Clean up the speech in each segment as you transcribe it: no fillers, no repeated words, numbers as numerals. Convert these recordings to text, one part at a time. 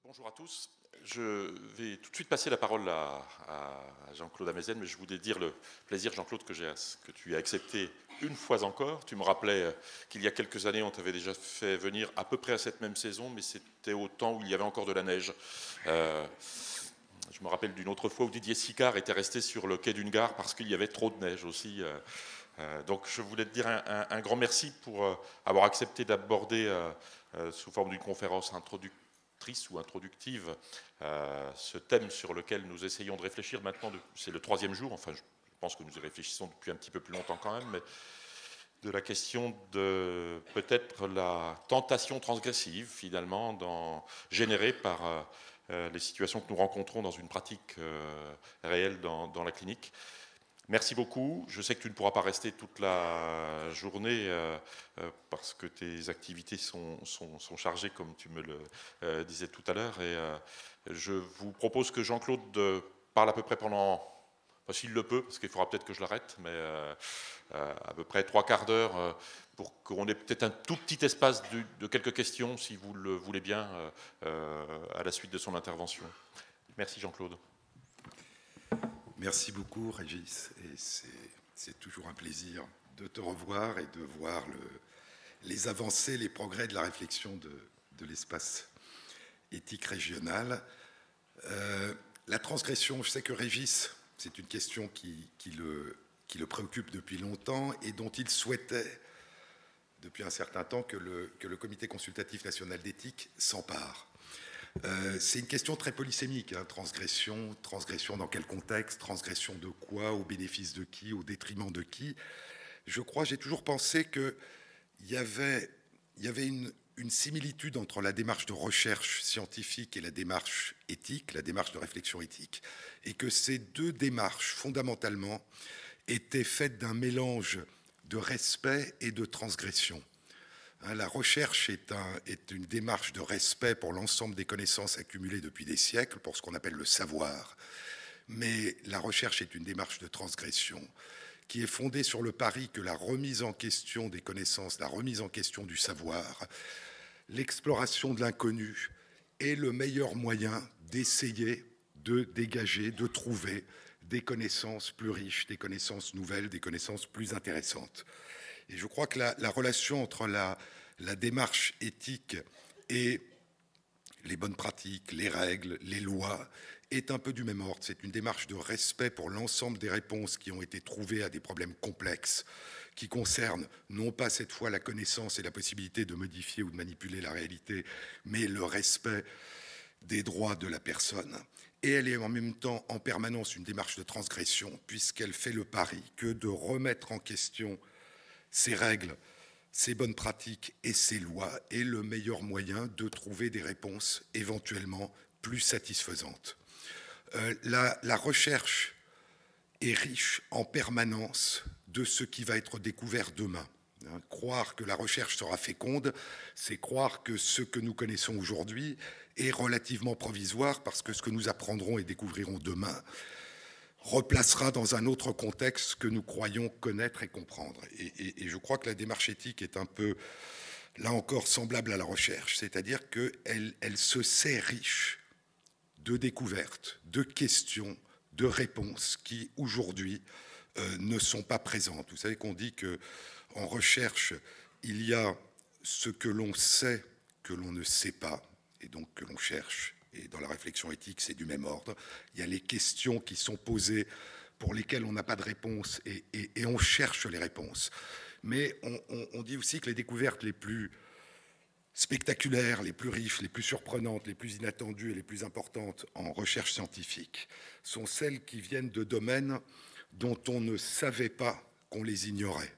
Bonjour à tous. Je vais tout de suite passer la parole à Jean-Claude Amezen, mais je voulais dire le plaisir, Jean-Claude, que tu as accepté une fois encore. Tu me rappelais qu'il y a quelques années, on t'avait déjà fait venir à peu près à cette même saison, mais c'était au temps où il y avait encore de la neige. Je me rappelle d'une autre fois où Didier Sicard était resté sur le quai d'une gare parce qu'il y avait trop de neige aussi. Donc je voulais te dire un grand merci pour avoir accepté d'aborder sous forme d'une conférence introductrice ou introductive ce thème sur lequel nous essayons de réfléchir maintenant. C'est le troisième jour, enfin je pense que nous y réfléchissons depuis un petit peu plus longtemps quand même, mais de la question de peut-être la tentation transgressive finalement générée par les situations que nous rencontrons dans une pratique réelle dans la clinique. Merci beaucoup. Je sais que tu ne pourras pas rester toute la journée parce que tes activités sont chargées, comme tu me le disais tout à l'heure. Et je vous propose que Jean-Claude parle à peu près pendant, enfin, s'il le peut, parce qu'il faudra peut-être que je l'arrête, mais à peu près 3/4 d'heure pour qu'on ait peut-être un tout petit espace de quelques questions, si vous le voulez bien, à la suite de son intervention. Merci Jean-Claude. Merci beaucoup, Régis. Et c'est toujours un plaisir de te revoir et de voir les avancées, les progrès de la réflexion de l'espace éthique régional. La transgression, je sais que Régis, c'est une question qui le préoccupe depuis longtemps et dont il souhaitait depuis un certain temps que le Comité consultatif national d'éthique s'empare. C'est une question très polysémique, hein, transgression dans quel contexte, transgression de quoi, au bénéfice de qui, au détriment de qui. J'ai toujours pensé qu'il y avait une similitude entre la démarche de recherche scientifique et la démarche éthique, la démarche de réflexion éthique, et que ces deux démarches, fondamentalement, étaient faites d'un mélange de respect et de transgression. La recherche est une démarche de respect pour l'ensemble des connaissances accumulées depuis des siècles, pour ce qu'on appelle le savoir. Mais la recherche est une démarche de transgression qui est fondée sur le pari que la remise en question des connaissances, la remise en question du savoir, l'exploration de l'inconnu est le meilleur moyen d'essayer de dégager, de trouver des connaissances plus riches, des connaissances nouvelles, des connaissances plus intéressantes. Et je crois que la relation entre la démarche éthique et les bonnes pratiques, les règles, les lois, est un peu du même ordre. C'est une démarche de respect pour l'ensemble des réponses qui ont été trouvées à des problèmes complexes, qui concernent non pas cette fois la connaissance et la possibilité de modifier ou de manipuler la réalité, mais le respect des droits de la personne. Et elle est en même temps en permanence une démarche de transgression, puisqu'elle fait le pari que de remettre en question ces règles, ces bonnes pratiques et ces lois est le meilleur moyen de trouver des réponses éventuellement plus satisfaisantes. La recherche est riche en permanence de ce qui va être découvert demain. Croire que la recherche sera féconde, c'est croire que ce que nous connaissons aujourd'hui est relativement provisoire parce que ce que nous apprendrons et découvrirons demain replacera dans un autre contexte que nous croyons connaître et comprendre. Et je crois que la démarche éthique est un peu, là encore, semblable à la recherche, c'est-à-dire qu'elle se sait riche de découvertes, de questions, de réponses qui, aujourd'hui, ne sont pas présentes. Vous savez qu'on dit qu'en recherche, il y a ce que l'on sait que l'on ne sait pas, et donc que l'on cherche. Et dans la réflexion éthique, c'est du même ordre. Il y a les questions qui sont posées pour lesquelles on n'a pas de réponse et on cherche les réponses. Mais on dit aussi que les découvertes les plus spectaculaires, les plus riches, les plus surprenantes, les plus inattendues et les plus importantes en recherche scientifique sont celles qui viennent de domaines dont on ne savait pas qu'on les ignorait.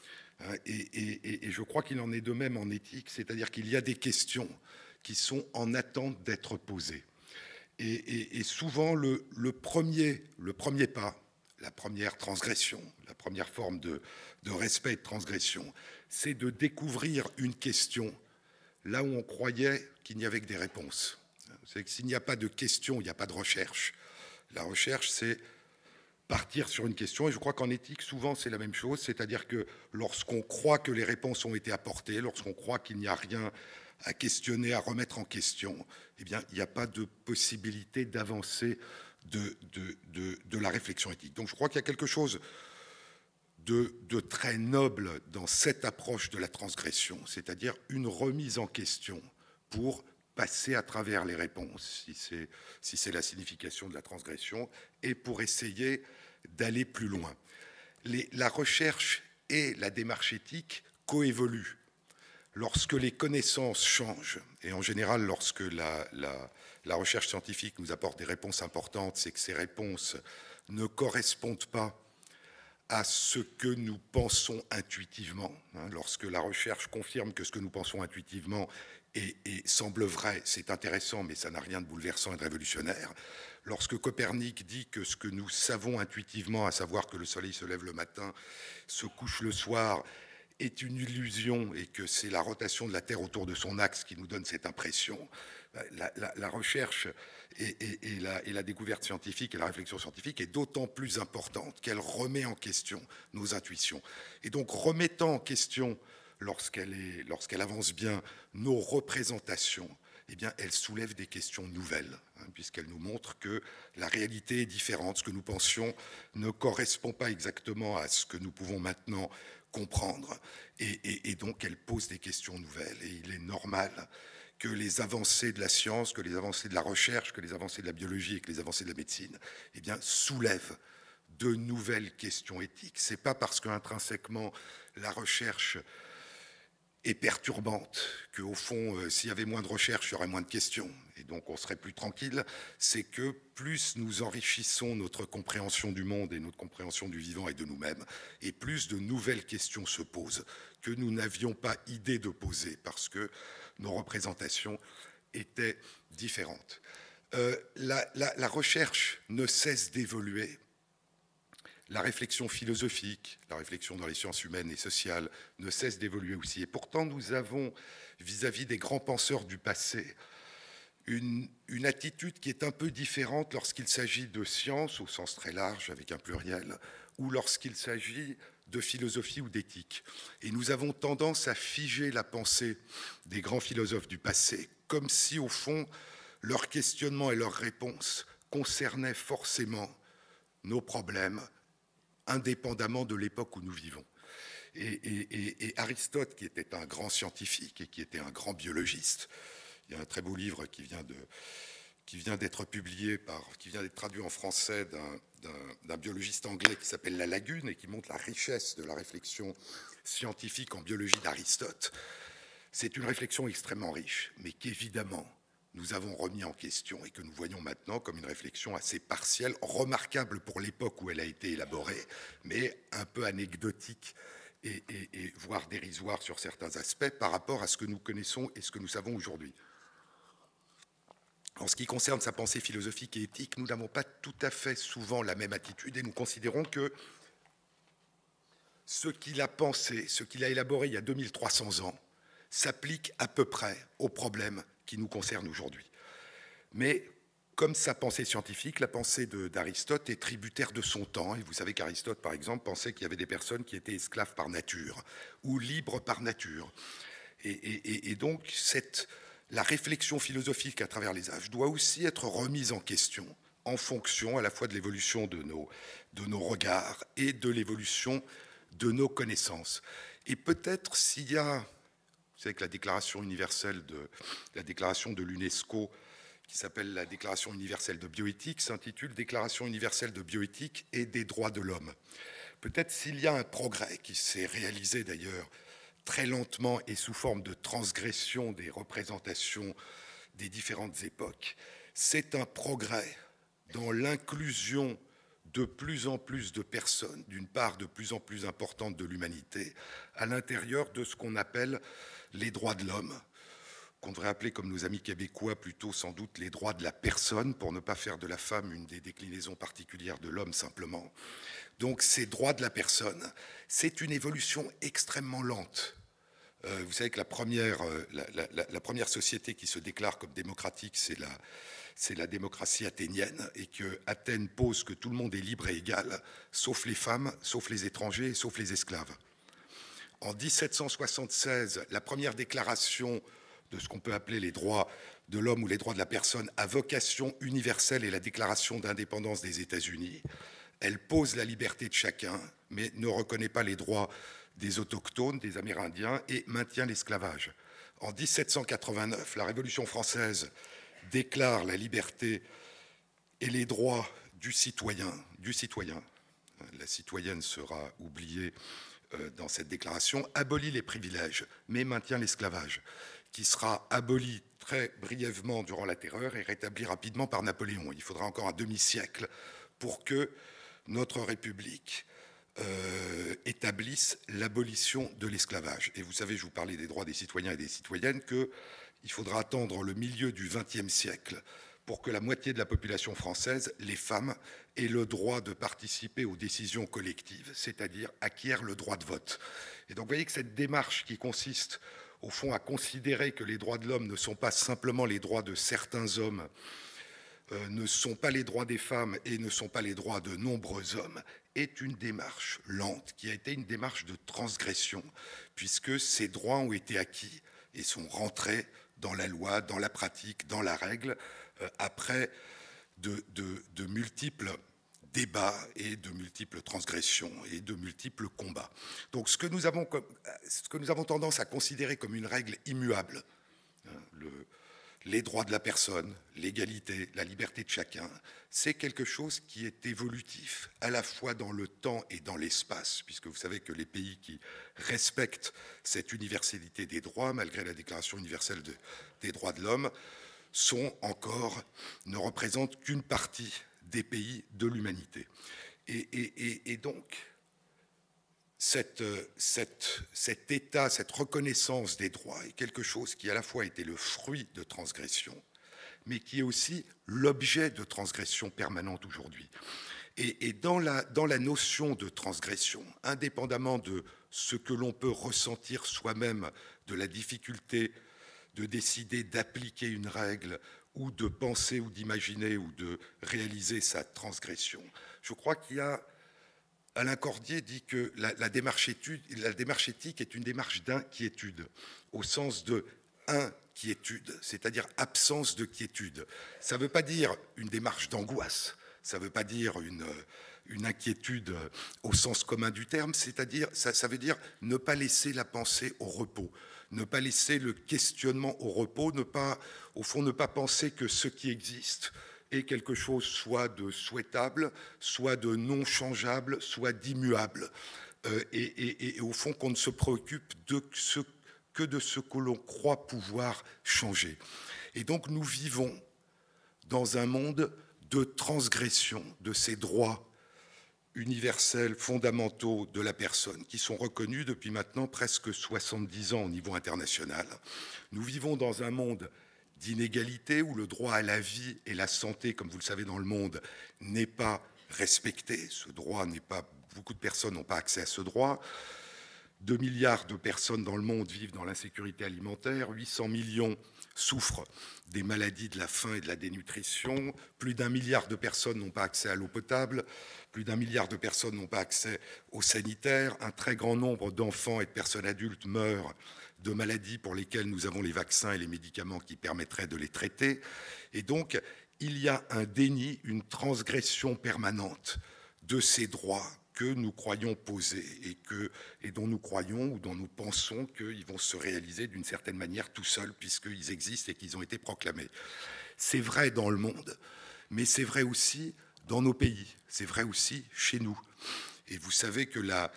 Et je crois qu'il en est de même en éthique, c'est-à-dire qu'il y a des questions qui sont en attente d'être posées. Et souvent, le premier pas, la première transgression, la première forme de respect et de transgression, c'est de découvrir une question là où on croyait qu'il n'y avait que des réponses. C'est que s'il n'y a pas de question, il n'y a pas de recherche. La recherche, c'est partir sur une question, et je crois qu'en éthique, souvent, c'est la même chose, c'est-à-dire que lorsqu'on croit que les réponses ont été apportées, lorsqu'on croit qu'il n'y a rien à questionner, à remettre en question, eh bien, il n'y a pas de possibilité d'avancer de la réflexion éthique. Donc je crois qu'il y a quelque chose de très noble dans cette approche de la transgression, c'est-à-dire une remise en question pour passer à travers les réponses, si c'est la signification de la transgression, et pour essayer d'aller plus loin. La recherche et la démarche éthique coévoluent. Lorsque les connaissances changent, et en général lorsque la recherche scientifique nous apporte des réponses importantes, c'est que ces réponses ne correspondent pas à ce que nous pensons intuitivement. Lorsque la recherche confirme que ce que nous pensons intuitivement et semble vrai, c'est intéressant, mais ça n'a rien de bouleversant et de révolutionnaire. Lorsque Copernic dit que ce que nous savons intuitivement, à savoir que le soleil se lève le matin, se couche le soir, est une illusion et que c'est la rotation de la Terre autour de son axe qui nous donne cette impression, la recherche et la découverte scientifique et la réflexion scientifique est d'autant plus importante qu'elle remet en question nos intuitions. Et donc, remettant en question, lorsqu'elle avance bien, nos représentations, eh bien, elle soulève des questions nouvelles, puisqu'elle nous montre que la réalité est différente. Ce que nous pensions ne correspond pas exactement à ce que nous pouvons maintenant comprendre. Et donc, elle pose des questions nouvelles. Et il est normal que les avancées de la science, que les avancées de la recherche, que les avancées de la biologie et que les avancées de la médecine, eh bien, soulèvent de nouvelles questions éthiques. Ce n'est pas parce qu'intrinsèquement, la recherche est perturbante, qu'au fond, s'il y avait moins de recherche, il y aurait moins de questions, et donc on serait plus tranquille. C'est que plus nous enrichissons notre compréhension du monde et notre compréhension du vivant et de nous-mêmes, et plus de nouvelles questions se posent que nous n'avions pas idée de poser, parce que nos représentations étaient différentes. La recherche ne cesse d'évoluer. La réflexion philosophique, la réflexion dans les sciences humaines et sociales ne cesse d'évoluer aussi. Et pourtant, nous avons, vis-à-vis des grands penseurs du passé, une attitude qui est un peu différente lorsqu'il s'agit de science, au sens très large, avec un pluriel, ou lorsqu'il s'agit de philosophie ou d'éthique. Et nous avons tendance à figer la pensée des grands philosophes du passé, comme si, au fond, leurs questionnements et leurs réponses concernaient forcément nos problèmes, indépendamment de l'époque où nous vivons. Et Aristote, qui était un grand scientifique et qui était un grand biologiste, il y a un très beau livre qui vient d'être publié, qui vient d'être traduit en français d'un biologiste anglais qui s'appelle La Lagune et qui montre la richesse de la réflexion scientifique en biologie d'Aristote. C'est une réflexion extrêmement riche, mais qu'évidemment, nous avons remis en question et que nous voyons maintenant comme une réflexion assez partielle, remarquable pour l'époque où elle a été élaborée, mais un peu anecdotique et voire dérisoire sur certains aspects par rapport à ce que nous connaissons et ce que nous savons aujourd'hui. En ce qui concerne sa pensée philosophique et éthique, nous n'avons pas tout à fait souvent la même attitude et nous considérons que ce qu'il a pensé, ce qu'il a élaboré il y a 2300 ans, s'applique à peu près aux problèmes qui nous concernent aujourd'hui. Mais comme sa pensée scientifique, la pensée d'Aristote est tributaire de son temps. Et vous savez qu'Aristote, par exemple, pensait qu'il y avait des personnes qui étaient esclaves par nature ou libres par nature. Et donc, la réflexion philosophique à travers les âges doit aussi être remise en question en fonction à la fois de l'évolution de nos regards et de l'évolution de nos connaissances. Et peut-être s'il y a... Vous savez que la déclaration de l'UNESCO, qui s'appelle la Déclaration universelle de bioéthique, s'intitule Déclaration universelle de bioéthique et des droits de l'homme. Peut-être s'il y a un progrès qui s'est réalisé d'ailleurs très lentement et sous forme de transgression des représentations des différentes époques, c'est un progrès dans l'inclusion de plus en plus de personnes, d'une part de plus en plus importante de l'humanité, à l'intérieur de ce qu'on appelle les droits de l'homme, qu'on devrait appeler, comme nos amis québécois, plutôt sans doute les droits de la personne, pour ne pas faire de la femme une des déclinaisons particulières de l'homme simplement. Donc ces droits de la personne, c'est une évolution extrêmement lente Vous savez que la première société qui se déclare comme démocratique, c'est la démocratie athénienne, et que Athènes pose que tout le monde est libre et égal, sauf les femmes, sauf les étrangers, sauf les esclaves. En 1776, la première déclaration de ce qu'on peut appeler les droits de l'homme ou les droits de la personne à vocation universelle est la déclaration d'indépendance des États-Unis. Elle pose la liberté de chacun, mais ne reconnaît pas les droits des autochtones, des Amérindiens, et maintient l'esclavage. En 1789, la Révolution française déclare la liberté et les droits du citoyen. La citoyenne sera oubliée dans cette déclaration, abolit les privilèges, mais maintient l'esclavage, qui sera aboli très brièvement durant la Terreur et rétabli rapidement par Napoléon. Il faudra encore un demi-siècle pour que notre République établisse l'abolition de l'esclavage. Et vous savez, je vous parlais des droits des citoyens et des citoyennes, qu'il faudra attendre le milieu du XXe siècle pour que la moitié de la population française, les femmes, aient le droit de participer aux décisions collectives, c'est-à-dire acquièrent le droit de vote. Et donc vous voyez que cette démarche qui consiste au fond à considérer que les droits de l'homme ne sont pas simplement les droits de certains hommes, ne sont pas les droits des femmes et ne sont pas les droits de nombreux hommes, est une démarche lente, qui a été une démarche de transgression, puisque ces droits ont été acquis et sont rentrés dans la loi, dans la pratique, dans la règle, après de multiples débats et de multiples transgressions et de multiples combats. Donc ce que nous avons tendance à considérer comme une règle immuable, les droits de la personne, l'égalité, la liberté de chacun, c'est quelque chose qui est évolutif, à la fois dans le temps et dans l'espace, puisque vous savez que les pays qui respectent cette universalité des droits, malgré la Déclaration universelle des droits de l'homme, ne représentent qu'une partie des pays de l'humanité. Et donc, cet état, cette reconnaissance des droits est quelque chose qui à la fois était le fruit de transgression, mais qui est aussi l'objet de transgression permanente aujourd'hui. Et dans la notion de transgression, indépendamment de ce que l'on peut ressentir soi-même, de la difficulté de décider d'appliquer une règle ou de penser ou d'imaginer ou de réaliser sa transgression, je crois qu'il y a Alain Cordier dit que la démarche éthique est une démarche d'inquiétude, au sens de inquiétude, c'est-à-dire absence de quiétude. Ça ne veut pas dire une démarche d'angoisse, ça ne veut pas dire une inquiétude au sens commun du terme, c'est-à-dire ça veut dire ne pas laisser la pensée au repos, ne pas laisser le questionnement au repos, au fond ne pas penser que ce qui existe et quelque chose soit de souhaitable, soit de non changeable, soit d'immuable. Et au fond, qu'on ne se préoccupe que de ce que l'on croit pouvoir changer. Et donc, nous vivons dans un monde de transgression de ces droits universels, fondamentaux de la personne, qui sont reconnus depuis maintenant presque 70 ans au niveau international. Nous vivons dans un monde d'inégalité, où le droit à la vie et la santé, comme vous le savez dans le monde, n'est pas respecté. Ce droit n'est pas... Beaucoup de personnes n'ont pas accès à ce droit. 2 milliards de personnes dans le monde vivent dans l'insécurité alimentaire. 800 millions souffrent des maladies de la faim et de la dénutrition. Plus d'1 milliard de personnes n'ont pas accès à l'eau potable. Plus d'1 milliard de personnes n'ont pas accès aux sanitaires. Un très grand nombre d'enfants et de personnes adultes meurent de maladies pour lesquelles nous avons les vaccins et les médicaments qui permettraient de les traiter. Et donc, il y a un déni, une transgression permanente de ces droits que nous croyons posés et dont nous croyons ou dont nous pensons qu'ils vont se réaliser d'une certaine manière tout seuls, puisqu'ils existent et qu'ils ont été proclamés. C'est vrai dans le monde, mais c'est vrai aussi dans nos pays, c'est vrai aussi chez nous. Et vous savez que la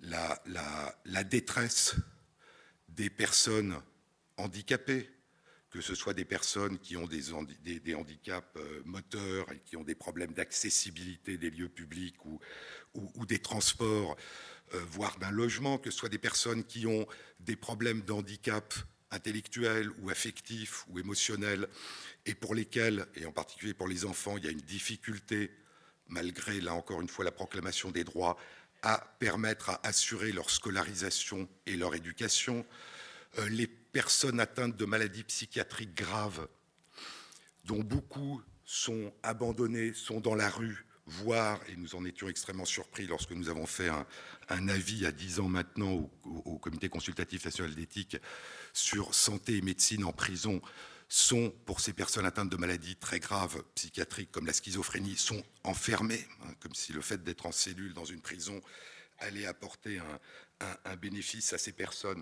détresse des personnes handicapées, que ce soit des personnes qui ont des handicaps moteurs et qui ont des problèmes d'accessibilité des lieux publics ou des transports, voire d'un logement, que ce soit des personnes qui ont des problèmes d'handicap intellectuels ou affectifs ou émotionnels, et pour lesquels, et en particulier pour les enfants, il y a une difficulté, malgré, là encore une fois, la proclamation des droits, à permettre, à assurer leur scolarisation et leur éducation. les personnes atteintes de maladies psychiatriques graves, dont beaucoup sont abandonnés, sont dans la rue, voire, et nous en étions extrêmement surpris lorsque nous avons fait un avis à 10 ans maintenant au Comité consultatif national d'éthique sur santé et médecine en prison, sont, pour ces personnes atteintes de maladies très graves psychiatriques comme la schizophrénie, sont enfermées, comme si le fait d'être en cellule dans une prison allait apporter un bénéfice à ces personnes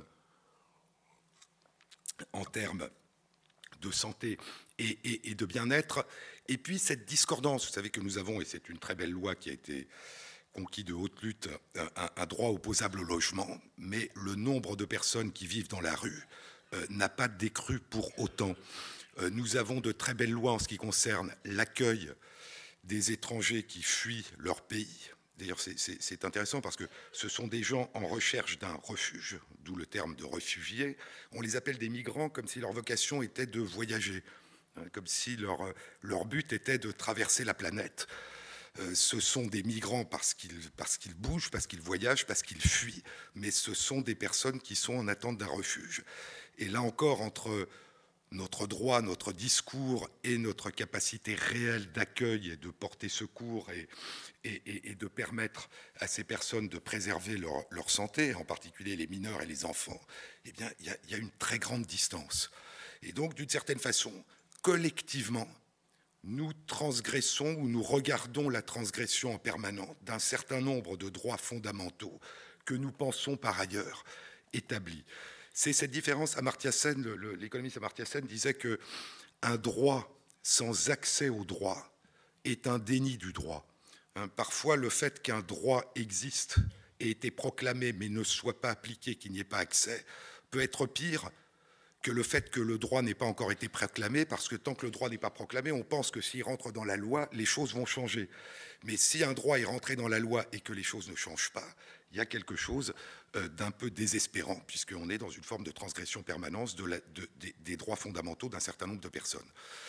en termes de santé et de bien-être. Et puis cette discordance, vous savez que nous avons, et c'est une très belle loi qui a été conquis de haute lutte, un droit opposable au logement, mais le nombre de personnes qui vivent dans la rue n'a pas décru pour autant. Nous avons de très belles lois en ce qui concerne l'accueil des étrangers qui fuient leur pays. D'ailleurs, c'est intéressant parce que ce sont des gens en recherche d'un refuge, d'où le terme de réfugiés. On les appelle des migrants comme si leur vocation était de voyager, comme si leur but était de traverser la planète. Ce sont des migrants parce qu'ils bougent, parce qu'ils voyagent, parce qu'ils fuient, mais ce sont des personnes qui sont en attente d'un refuge. Et là encore, entre notre droit, notre discours et notre capacité réelle d'accueil et de porter secours et de permettre à ces personnes de préserver leur santé, en particulier les mineurs et les enfants, eh bien, il y a une très grande distance. Et donc, d'une certaine façon, collectivement, nous transgressons ou nous regardons la transgression en permanence d'un certain nombre de droits fondamentaux que nous pensons par ailleurs établis. C'est cette différence. Amartya Sen, l'économiste Amartya Sen disait qu'un droit sans accès au droit est un déni du droit. Parfois, le fait qu'un droit existe et ait été proclamé mais ne soit pas appliqué, qu'il n'y ait pas accès, peut être pire que le fait que le droit n'ait pas encore été proclamé, parce que tant que le droit n'est pas proclamé, on pense que s'il rentre dans la loi, les choses vont changer. Mais si un droit est rentré dans la loi et que les choses ne changent pas, il y a quelque chose d'un peu désespérant, puisqu'on est dans une forme de transgression permanente des droits fondamentaux d'un certain nombre de personnes.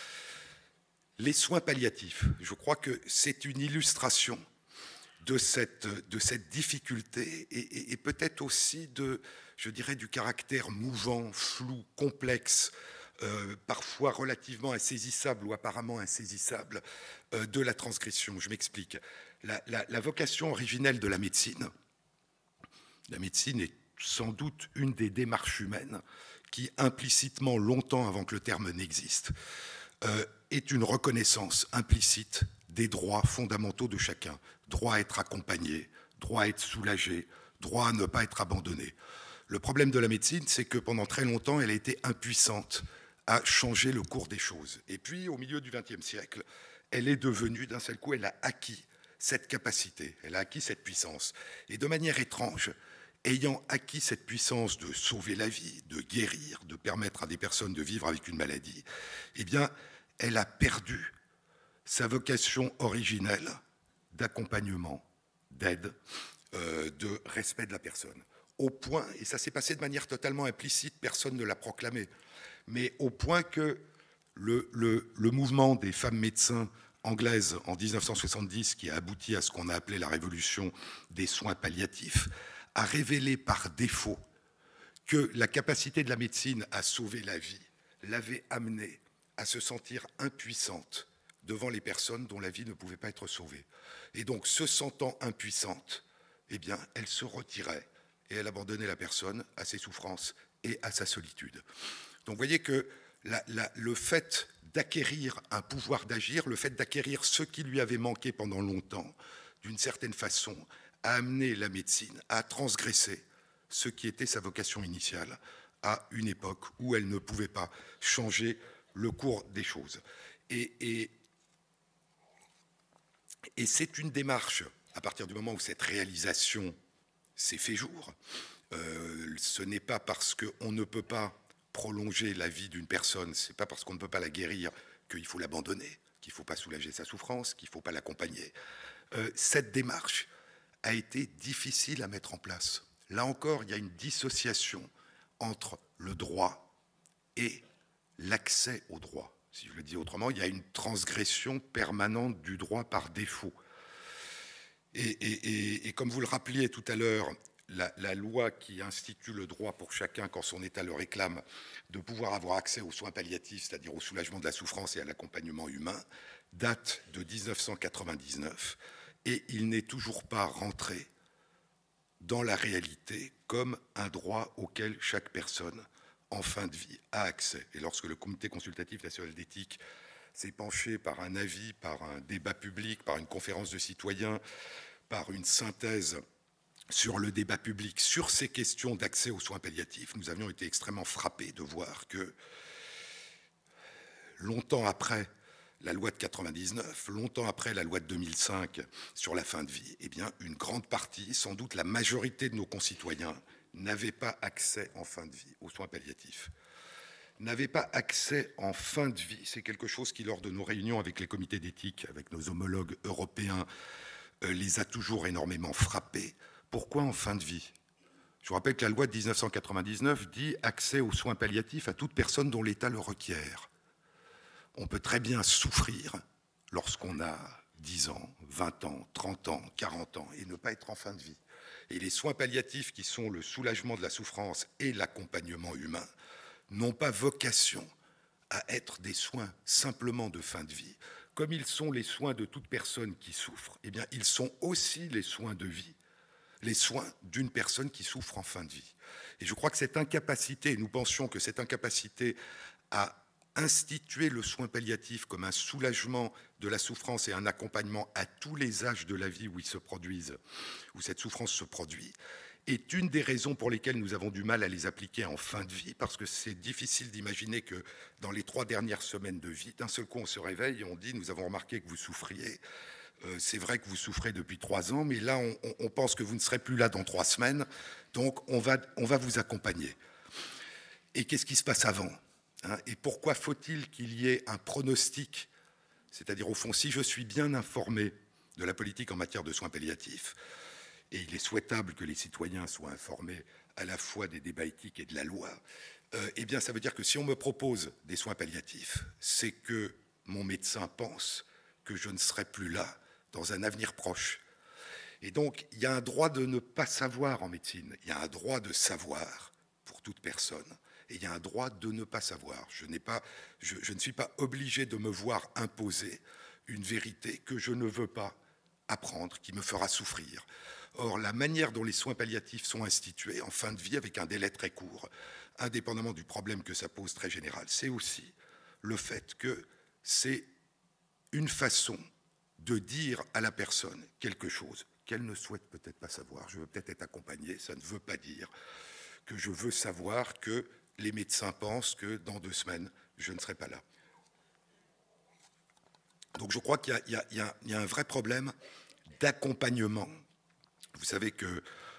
Les soins palliatifs, je crois que c'est une illustration de cette difficulté et peut-être aussi je dirais, du caractère mouvant, flou, complexe, parfois relativement insaisissable ou apparemment insaisissable de la transgression. Je m'explique. La vocation originelle de la médecine est sans doute une des démarches humaines qui, implicitement, longtemps avant que le terme n'existe, est une reconnaissance implicite des droits fondamentaux de chacun. Droit à être accompagné, droit à être soulagé, droit à ne pas être abandonné. Le problème de la médecine, c'est que pendant très longtemps, elle a été impuissante à changer le cours des choses. Et puis, au milieu du XXe siècle, elle est devenue, d'un seul coup, elle a acquis cette capacité, elle a acquis cette puissance. Et de manière étrange, ayant acquis cette puissance de sauver la vie, de guérir, de permettre à des personnes de vivre avec une maladie, eh bien, elle a perdu sa vocation originelle d'accompagnement, d'aide, de respect de la personne. Au point, et ça s'est passé de manière totalement implicite, personne ne l'a proclamé, mais au point que le mouvement des femmes médecins anglaises en 1970, qui a abouti à ce qu'on a appelé la révolution des soins palliatifs, a révélé par défaut que la capacité de la médecine à sauver la vie l'avait amenée à se sentir impuissante devant les personnes dont la vie ne pouvait pas être sauvée. Et donc, se sentant impuissante, eh bien, elle se retirait et elle abandonnait la personne à ses souffrances et à sa solitude. Donc vous voyez que le fait d'acquérir un pouvoir d'agir, le fait d'acquérir ce qui lui avait manqué pendant longtemps, d'une certaine façon, a amené la médecine à transgresser ce qui était sa vocation initiale à une époque où elle ne pouvait pas changer le cours des choses. Et c'est une démarche, à partir du moment où cette réalisation s'est fait jour. Ce n'est pas parce qu'on ne peut pas prolonger la vie d'une personne, ce n'est pas parce qu'on ne peut pas la guérir qu'il faut l'abandonner, qu'il ne faut pas soulager sa souffrance, qu'il ne faut pas l'accompagner. Cette démarche a été difficile à mettre en place. Là encore, il y a une dissociation entre le droit et l'accès au droit. Si je le dis autrement, il y a une transgression permanente du droit par défaut. Et comme vous le rappeliez tout à l'heure, la loi qui institue le droit pour chacun, quand son état le réclame, de pouvoir avoir accès aux soins palliatifs, c'est-à-dire au soulagement de la souffrance et à l'accompagnement humain, date de 1999 et il n'est toujours pas rentré dans la réalité comme un droit auquel chaque personne en fin de vie a accès. Et lorsque le Comité consultatif national d'éthique s'est penché par un avis, par un débat public, par une conférence de citoyens, par une synthèse sur le débat public, sur ces questions d'accès aux soins palliatifs, nous avions été extrêmement frappés de voir que, longtemps après la loi de 99, longtemps après la loi de 2005 sur la fin de vie, eh bien, une grande partie, sans doute la majorité de nos concitoyens, n'avaient pas accès en fin de vie aux soins palliatifs. N'avaient pas accès en fin de vie, c'est quelque chose qui, lors de nos réunions avec les comités d'éthique, avec nos homologues européens, les a toujours énormément frappés. Pourquoi en fin de vie? Je vous rappelle que la loi de 1999 dit accès aux soins palliatifs à toute personne dont l'état le requiert. On peut très bien souffrir lorsqu'on a 10 ans, 20 ans, 30 ans, 40 ans et ne pas être en fin de vie. Et les soins palliatifs qui sont le soulagement de la souffrance et l'accompagnement humain n'ont pas vocation à être des soins simplement de fin de vie. Comme ils sont les soins de toute personne qui souffre, eh bien, ils sont aussi les soins de vie, les soins d'une personne qui souffre en fin de vie. Et je crois que cette incapacité, nous pensions que cette incapacité à instituer le soin palliatif comme un soulagement de la souffrance et un accompagnement à tous les âges de la vie où ils se produisent, où cette souffrance se produit, est une des raisons pour lesquelles nous avons du mal à les appliquer en fin de vie, parce que c'est difficile d'imaginer que dans les 3 dernières semaines de vie, d'un seul coup on se réveille et on dit « nous avons remarqué que vous souffriez ». C'est vrai que vous souffrez depuis 3 ans, mais là, on pense que vous ne serez plus là dans 3 semaines, donc on va vous accompagner. Et qu'est-ce qui se passe avant, hein? Et pourquoi faut-il qu'il y ait un pronostic? C'est-à-dire, au fond, si je suis bien informé de la politique en matière de soins palliatifs, et il est souhaitable que les citoyens soient informés à la fois des débats éthiques et de la loi, eh bien, ça veut dire que si on me propose des soins palliatifs, c'est que mon médecin pense que je ne serai plus là dans un avenir proche. Et donc, il y a un droit de ne pas savoir en médecine. Il y a un droit de savoir pour toute personne. Et il y a un droit de ne pas savoir. Je ne suis pas obligé de me voir imposer une vérité que je ne veux pas apprendre, qui me fera souffrir. Or, la manière dont les soins palliatifs sont institués en fin de vie, avec un délai très court, indépendamment du problème que ça pose très général, c'est aussi le fait que c'est une façon de dire à la personne quelque chose qu'elle ne souhaite peut-être pas savoir. Je veux peut-être être accompagné, ça ne veut pas dire que je veux savoir que les médecins pensent que dans 2 semaines, je ne serai pas là. Donc je crois qu'il y a un vrai problème d'accompagnement. Vous savez que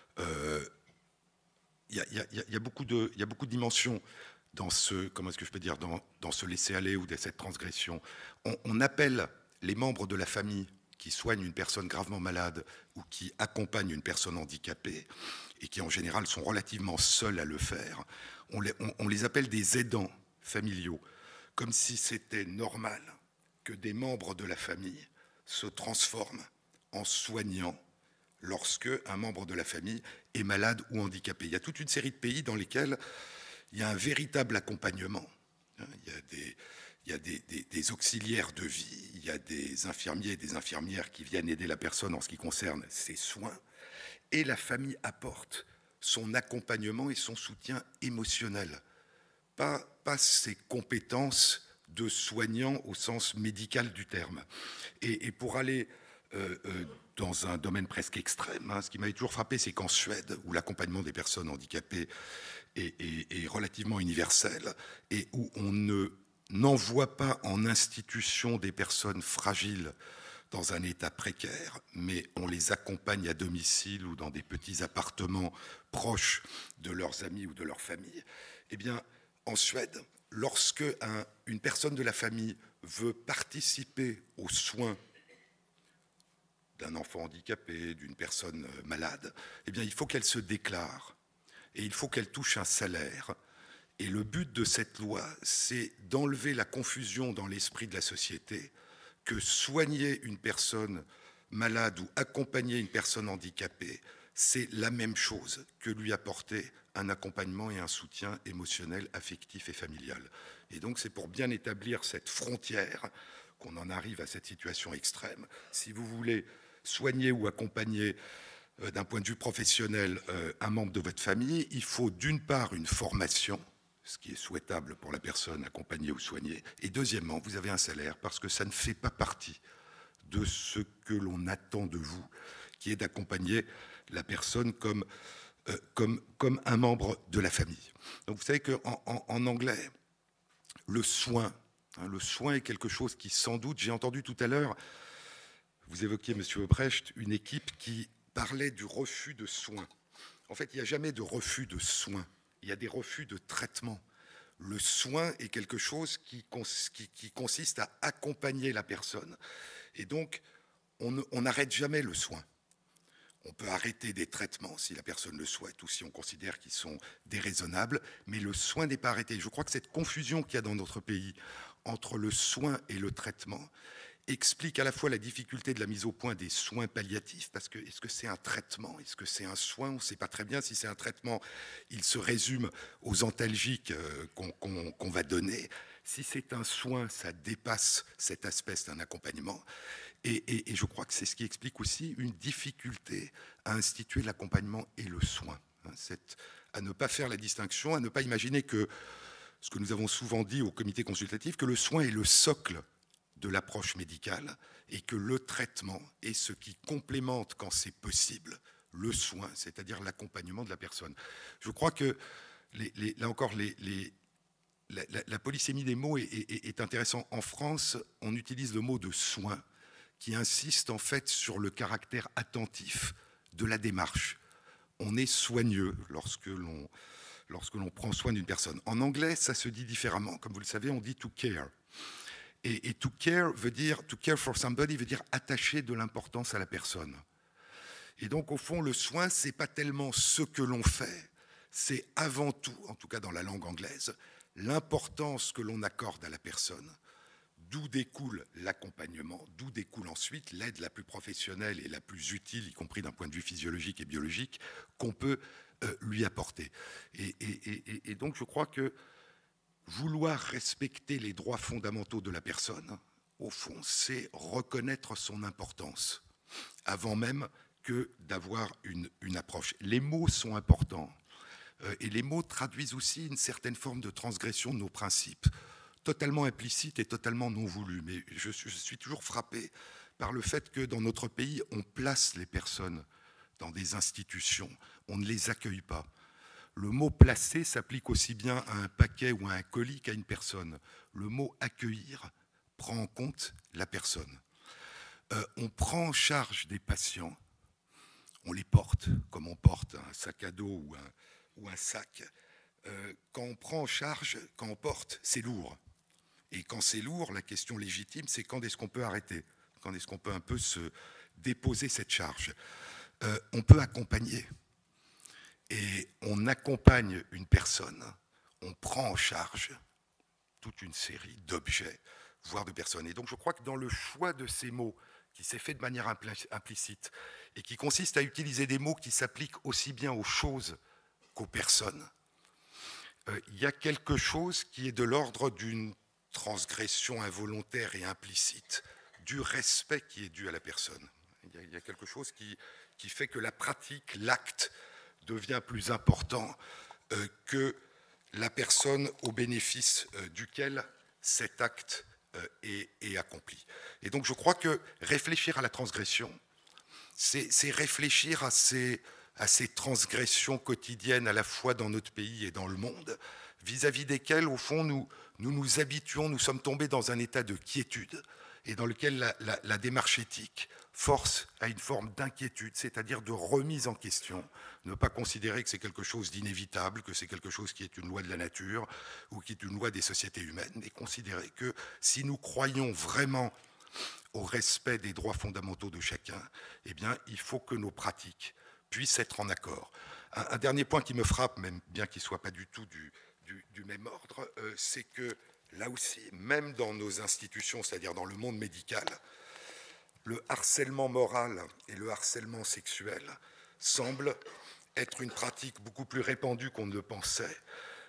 il y a beaucoup de dimensions dans ce, comment est-ce que je peux dire, dans ce laisser-aller ou dans cette transgression. On appelle les membres de la famille qui soignent une personne gravement malade ou qui accompagnent une personne handicapée et qui en général sont relativement seuls à le faire, on les appelle des aidants familiaux, comme si c'était normal que des membres de la famille se transforment en soignants lorsque un membre de la famille est malade ou handicapé. Il y a toute une série de pays dans lesquels il y a un véritable accompagnement. Il y a des auxiliaires de vie, il y a des infirmiers et des infirmières qui viennent aider la personne en ce qui concerne ses soins, et la famille apporte son accompagnement et son soutien émotionnel, pas ses compétences de soignant au sens médical du terme. Et pour aller dans un domaine presque extrême, hein, ce qui m'avait toujours frappé, c'est qu'en Suède, où l'accompagnement des personnes handicapées est relativement universel et où on n'envoie pas en institution des personnes fragiles dans un état précaire, mais on les accompagne à domicile ou dans des petits appartements proches de leurs amis ou de leur famille. Eh bien, en Suède, lorsque une personne de la famille veut participer aux soins d'un enfant handicapé, d'une personne malade, eh bien, il faut qu'elle se déclare et il faut qu'elle touche un salaire. Et le but de cette loi, c'est d'enlever la confusion dans l'esprit de la société que soigner une personne malade ou accompagner une personne handicapée, c'est la même chose que lui apporter un accompagnement et un soutien émotionnel, affectif et familial. Et donc c'est pour bien établir cette frontière qu'on en arrive à cette situation extrême. Si vous voulez soigner ou accompagner d'un point de vue professionnel un membre de votre famille, il faut d'une part une formation, ce qui est souhaitable pour la personne accompagnée ou soignée, et deuxièmement, vous avez un salaire, parce que ça ne fait pas partie de ce que l'on attend de vous, qui est d'accompagner la personne comme un membre de la famille. Donc vous savez qu'en anglais, le soin est quelque chose qui, sans doute, j'ai entendu tout à l'heure, vous évoquiez, M. Obrecht, une équipe qui parlait du refus de soins. En fait, il n'y a jamais de refus de soins, il y a des refus de traitement. Le soin est quelque chose qui consiste à accompagner la personne. Et donc, on n'arrête jamais le soin. On peut arrêter des traitements si la personne le souhaite ou si on considère qu'ils sont déraisonnables, mais le soin n'est pas arrêté. Je crois que cette confusion qu'il y a dans notre pays entre le soin et le traitement explique à la fois la difficulté de la mise au point des soins palliatifs, parce que est-ce que c'est un traitement, est-ce que c'est un soin, on ne sait pas très bien. Si c'est un traitement, il se résume aux antalgiques qu'on va donner. Si c'est un soin, ça dépasse cet aspect, c'est un accompagnement. Et je crois que c'est ce qui explique aussi une difficulté à instituer l'accompagnement et le soin. C'est à ne pas faire la distinction, à ne pas imaginer que, ce que nous avons souvent dit au comité consultatif, que le soin est le socle de l'approche médicale et que le traitement est ce qui complémente, quand c'est possible, le soin, c'est-à-dire l'accompagnement de la personne. Je crois que, là encore, la polysémie des mots est intéressant. En France, on utilise le mot de soin qui insiste en fait sur le caractère attentif de la démarche. On est soigneux lorsque l'on prend soin d'une personne. En anglais, ça se dit différemment. Comme vous le savez, on dit to care. Et to care for somebody veut dire attacher de l'importance à la personne. Et donc, au fond, le soin, c'est pas tellement ce que l'on fait, c'est avant tout, en tout cas dans la langue anglaise, l'importance que l'on accorde à la personne, d'où découle l'accompagnement, d'où découle ensuite l'aide la plus professionnelle et la plus utile, y compris d'un point de vue physiologique et biologique, qu'on peut lui apporter. Et donc, je crois que vouloir respecter les droits fondamentaux de la personne, au fond, c'est reconnaître son importance, avant même que d'avoir une approche. Les mots sont importants, et les mots traduisent aussi une certaine forme de transgression de nos principes, totalement implicite et totalement non voulu. Mais je suis toujours frappé par le fait que dans notre pays, on place les personnes dans des institutions, on ne les accueille pas. Le mot placer s'applique aussi bien à un paquet ou à un colis qu'à une personne. Le mot accueillir prend en compte la personne. On prend en charge des patients, on les porte comme on porte un sac à dos ou un sac. Quand on prend en charge, quand on porte, c'est lourd. Et quand c'est lourd, la question légitime, c'est quand est-ce qu'on peut arrêter? Quand est-ce qu'on peut un peu se déposer cette charge? On peut accompagner. Et on accompagne une personne, on prend en charge toute une série d'objets, voire de personnes. Et donc je crois que dans le choix de ces mots, qui s'est fait de manière implicite, et qui consiste à utiliser des mots qui s'appliquent aussi bien aux choses qu'aux personnes, il y a quelque chose qui est de l'ordre d'une transgression involontaire et implicite du respect qui est dû à la personne. Il y a quelque chose qui fait que la pratique, l'acte, devient plus important que la personne au bénéfice duquel cet acte est accompli. Et donc je crois que réfléchir à la transgression, c'est réfléchir à ces transgressions quotidiennes à la fois dans notre pays et dans le monde, vis-à-vis desquelles, au fond, nous habituons, nous sommes tombés dans un état de quiétude et dans lequel la démarche éthique force à une forme d'inquiétude, c'est-à-dire de remise en question, ne pas considérer que c'est quelque chose d'inévitable, que c'est quelque chose qui est une loi de la nature ou qui est une loi des sociétés humaines, mais considérer que si nous croyons vraiment au respect des droits fondamentaux de chacun, eh bien, il faut que nos pratiques puissent être en accord. Un dernier point qui me frappe, même bien qu'il ne soit pas du tout du même ordre, c'est que là aussi, même dans nos institutions, c'est-à-dire dans le monde médical, le harcèlement moral et le harcèlement sexuel semble être une pratique beaucoup plus répandue qu'on ne le pensait,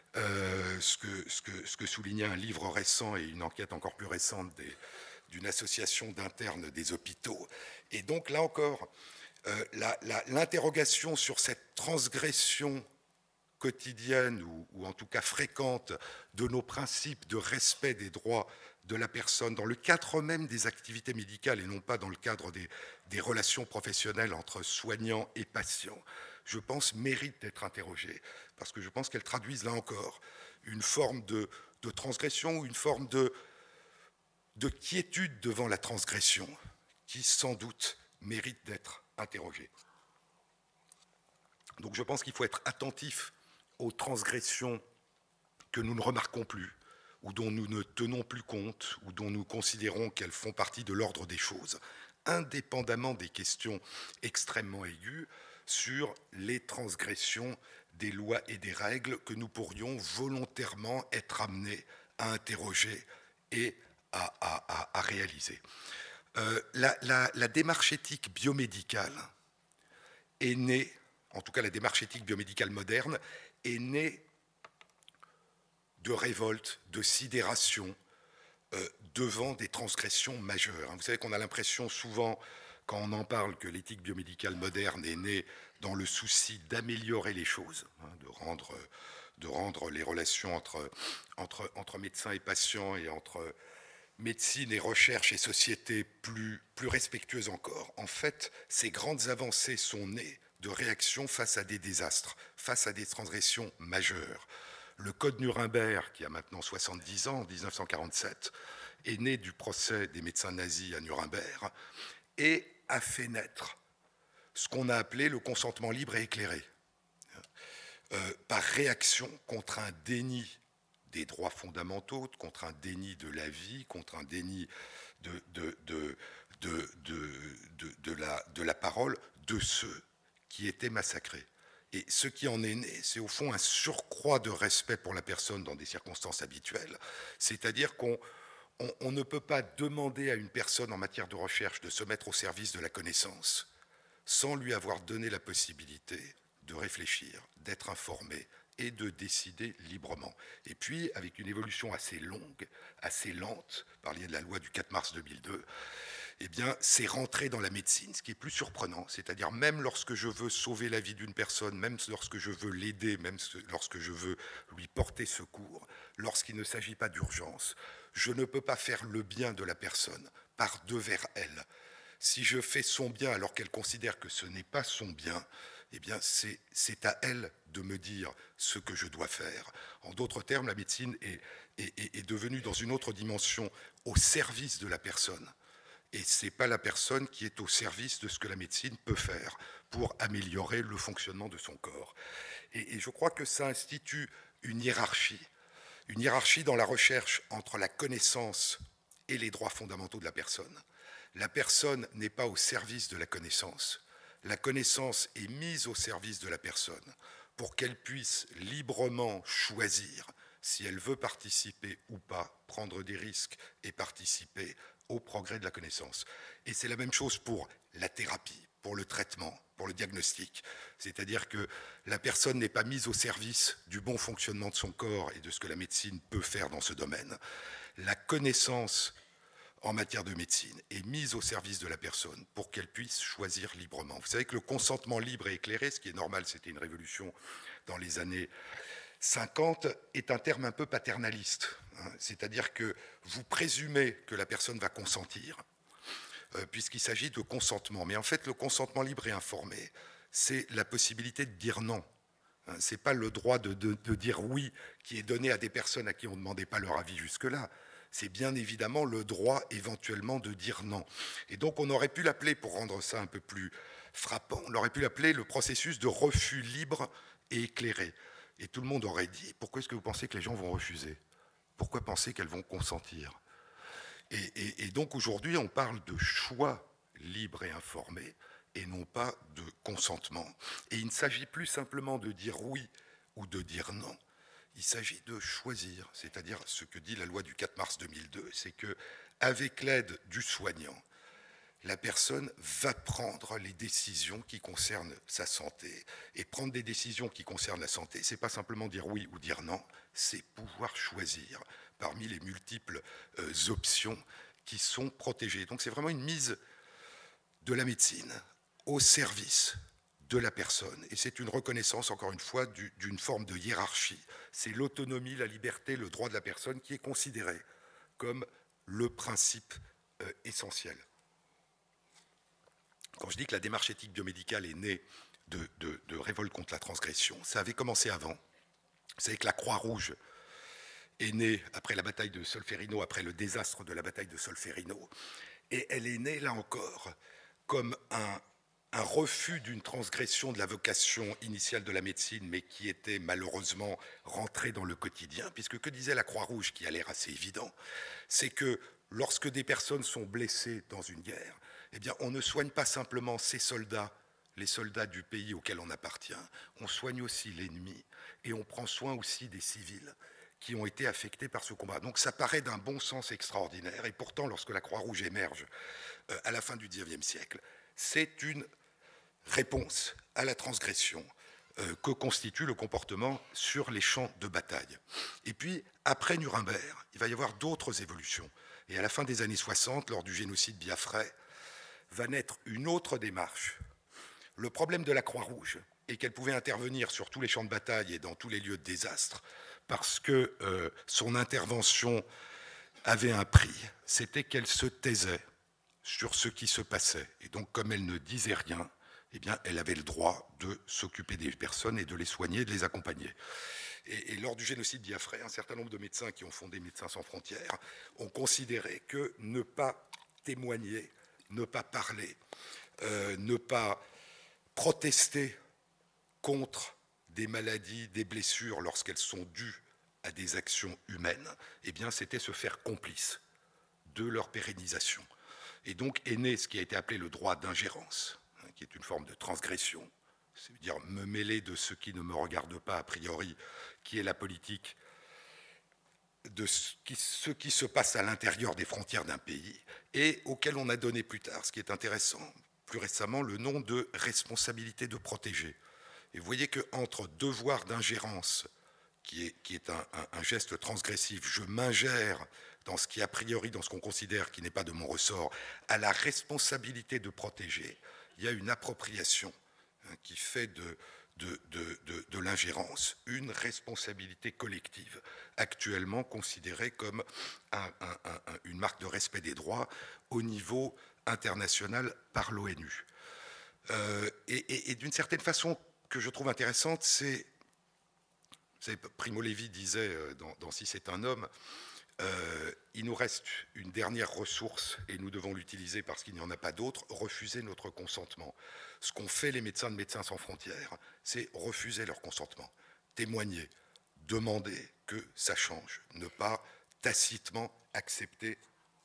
ce que soulignait un livre récent et une enquête encore plus récente d'une association d'internes des hôpitaux. Et donc là encore, l'interrogation sur cette transgression quotidienne ou en tout cas fréquente de nos principes de respect des droits de la personne dans le cadre même des activités médicales et non pas dans le cadre des relations professionnelles entre soignants et patients, je pense, mérite d'être interrogée, parce que je pense qu'elles traduisent là encore une forme de transgression ou une forme de quiétude devant la transgression qui, sans doute, mérite d'être interrogée. Donc je pense qu'il faut être attentif aux transgressions que nous ne remarquons plus, ou dont nous ne tenons plus compte, ou dont nous considérons qu'elles font partie de l'ordre des choses, indépendamment des questions extrêmement aiguës sur les transgressions des lois et des règles que nous pourrions volontairement être amenés à interroger et à réaliser. La démarche éthique biomédicale est née, en tout cas la démarche éthique biomédicale moderne, est née de révolte, de sidération devant des transgressions majeures. Vous savez qu'on a l'impression souvent, quand on en parle, que l'éthique biomédicale moderne est née dans le souci d'améliorer les choses, de rendre les relations entre médecins et patients et entre médecine et recherche et société plus respectueuses encore. En fait, ces grandes avancées sont nées de réactions face à des désastres, face à des transgressions majeures. Le Code Nuremberg, qui a maintenant 70 ans, en 1947, est né du procès des médecins nazis à Nuremberg et a fait naître ce qu'on a appelé le consentement libre et éclairé, par réaction contre un déni des droits fondamentaux, contre un déni de la vie, contre un déni de la parole de ceux qui étaient massacrés. Et ce qui en est né, c'est au fond un surcroît de respect pour la personne dans des circonstances habituelles. C'est-à-dire qu'on ne peut pas demander à une personne en matière de recherche de se mettre au service de la connaissance sans lui avoir donné la possibilité de réfléchir, d'être informé et de décider librement. Et puis, avec une évolution assez longue, assez lente, par le biais de la loi du 4 mars 2002, eh bien, c'est rentrer dans la médecine, ce qui est plus surprenant. C'est-à-dire, même lorsque je veux sauver la vie d'une personne, même lorsque je veux l'aider, même lorsque je veux lui porter secours, lorsqu'il ne s'agit pas d'urgence, je ne peux pas faire le bien de la personne par devers elle. Si je fais son bien alors qu'elle considère que ce n'est pas son bien, eh bien, c'est à elle de me dire ce que je dois faire. En d'autres termes, la médecine est devenue dans une autre dimension au service de la personne. Et ce n'est pas la personne qui est au service de ce que la médecine peut faire pour améliorer le fonctionnement de son corps. Et je crois que ça institue une hiérarchie dans la recherche entre la connaissance et les droits fondamentaux de la personne. La personne n'est pas au service de la connaissance est mise au service de la personne pour qu'elle puisse librement choisir si elle veut participer ou pas, prendre des risques et participer au progrès de la connaissance. Et c'est la même chose pour la thérapie, pour le traitement, pour le diagnostic. C'est-à-dire que la personne n'est pas mise au service du bon fonctionnement de son corps et de ce que la médecine peut faire dans ce domaine. La connaissance en matière de médecine est mise au service de la personne pour qu'elle puisse choisir librement. Vous savez que le consentement libre et éclairé, ce qui est normal, c'était une révolution dans les années 50, est un terme un peu paternaliste. C'est-à-dire que vous présumez que la personne va consentir, puisqu'il s'agit de consentement. Mais en fait, le consentement libre et informé, c'est la possibilité de dire non. Ce n'est pas le droit de dire oui qui est donné à des personnes à qui on ne demandait pas leur avis jusque-là. C'est bien évidemment le droit éventuellement de dire non. Et donc on aurait pu l'appeler, pour rendre ça un peu plus frappant, on aurait pu l'appeler le processus de refus libre et éclairé. Et tout le monde aurait dit, pourquoi est-ce que vous pensez que les gens vont refuser? Pourquoi penser qu'elles vont consentir? Et donc aujourd'hui on parle de choix libre et informé et non pas de consentement. Et il ne s'agit plus simplement de dire oui ou de dire non. Il s'agit de choisir, c'est-à-dire ce que dit la loi du 4 mars 2002, c'est que, avec l'aide du soignant, la personne va prendre les décisions qui concernent sa santé. Et prendre des décisions qui concernent la santé, c'est pas simplement dire oui ou dire non, c'est pouvoir choisir parmi les multiples options qui sont protégées. Donc c'est vraiment une mise de la médecine au service de la personne. Et c'est une reconnaissance, encore une fois, d'une forme de hiérarchie. C'est l'autonomie, la liberté, le droit de la personne qui est considéré comme le principe essentiel. Quand je dis que la démarche éthique biomédicale est née de révolte contre la transgression, ça avait commencé avant. Vous savez que la Croix-Rouge est née après la bataille de Solferino, après le désastre de la bataille de Solferino, et elle est née, là encore, comme un refus d'une transgression de la vocation initiale de la médecine, mais qui était malheureusement rentrée dans le quotidien, puisque que disait la Croix-Rouge, qui a l'air assez évident, c'est que lorsque des personnes sont blessées dans une guerre, eh bien, on ne soigne pas simplement ces soldats, les soldats du pays auquel on appartient, on soigne aussi l'ennemi, et on prend soin aussi des civils qui ont été affectés par ce combat. Donc ça paraît d'un bon sens extraordinaire, et pourtant, lorsque la Croix-Rouge émerge à la fin du XIXe siècle, c'est une réponse à la transgression que constitue le comportement sur les champs de bataille. Et puis, après Nuremberg, il va y avoir d'autres évolutions. Et à la fin des années 60, lors du génocide biafrais, va naître une autre démarche. Le problème de la Croix-Rouge est qu'elle pouvait intervenir sur tous les champs de bataille et dans tous les lieux de désastre, parce que son intervention avait un prix, c'était qu'elle se taisait sur ce qui se passait. Et donc, comme elle ne disait rien, eh bien, elle avait le droit de s'occuper des personnes et de les soigner, de les accompagner. Et lors du génocide biafrais, un certain nombre de médecins qui ont fondé Médecins sans frontières ont considéré que ne pas témoigner, ne pas parler, ne pas protester contre des maladies, des blessures lorsqu'elles sont dues à des actions humaines, eh bien, c'était se faire complice de leur pérennisation. Et donc est né ce qui a été appelé le droit d'ingérence, qui est une forme de transgression, c'est-à-dire me mêler de ce qui ne me regarde pas a priori, qui est la politique de ce qui se passe à l'intérieur des frontières d'un pays, et auquel on a donné plus tard, ce qui est intéressant, plus récemment, le nom de responsabilité de protéger. Et vous voyez qu'entre devoir d'ingérence, qui est un geste transgressif, je m'ingère dans ce qui, a priori, dans ce qu'on considère qui n'est pas de mon ressort, à la responsabilité de protéger, il y a une appropriation qui fait de l'ingérence une responsabilité collective, actuellement considérée comme une marque de respect des droits au niveau international par l'ONU. Et d'une certaine façon que je trouve intéressante, c'est, vous savez, Primo Levi disait dans Si c'est un homme, il nous reste une dernière ressource et nous devons l'utiliser parce qu'il n'y en a pas d'autre, refuser notre consentement. Ce qu'ont fait les médecins de Médecins sans frontières, c'est refuser leur consentement, témoigner, demander que ça change, ne pas tacitement accepter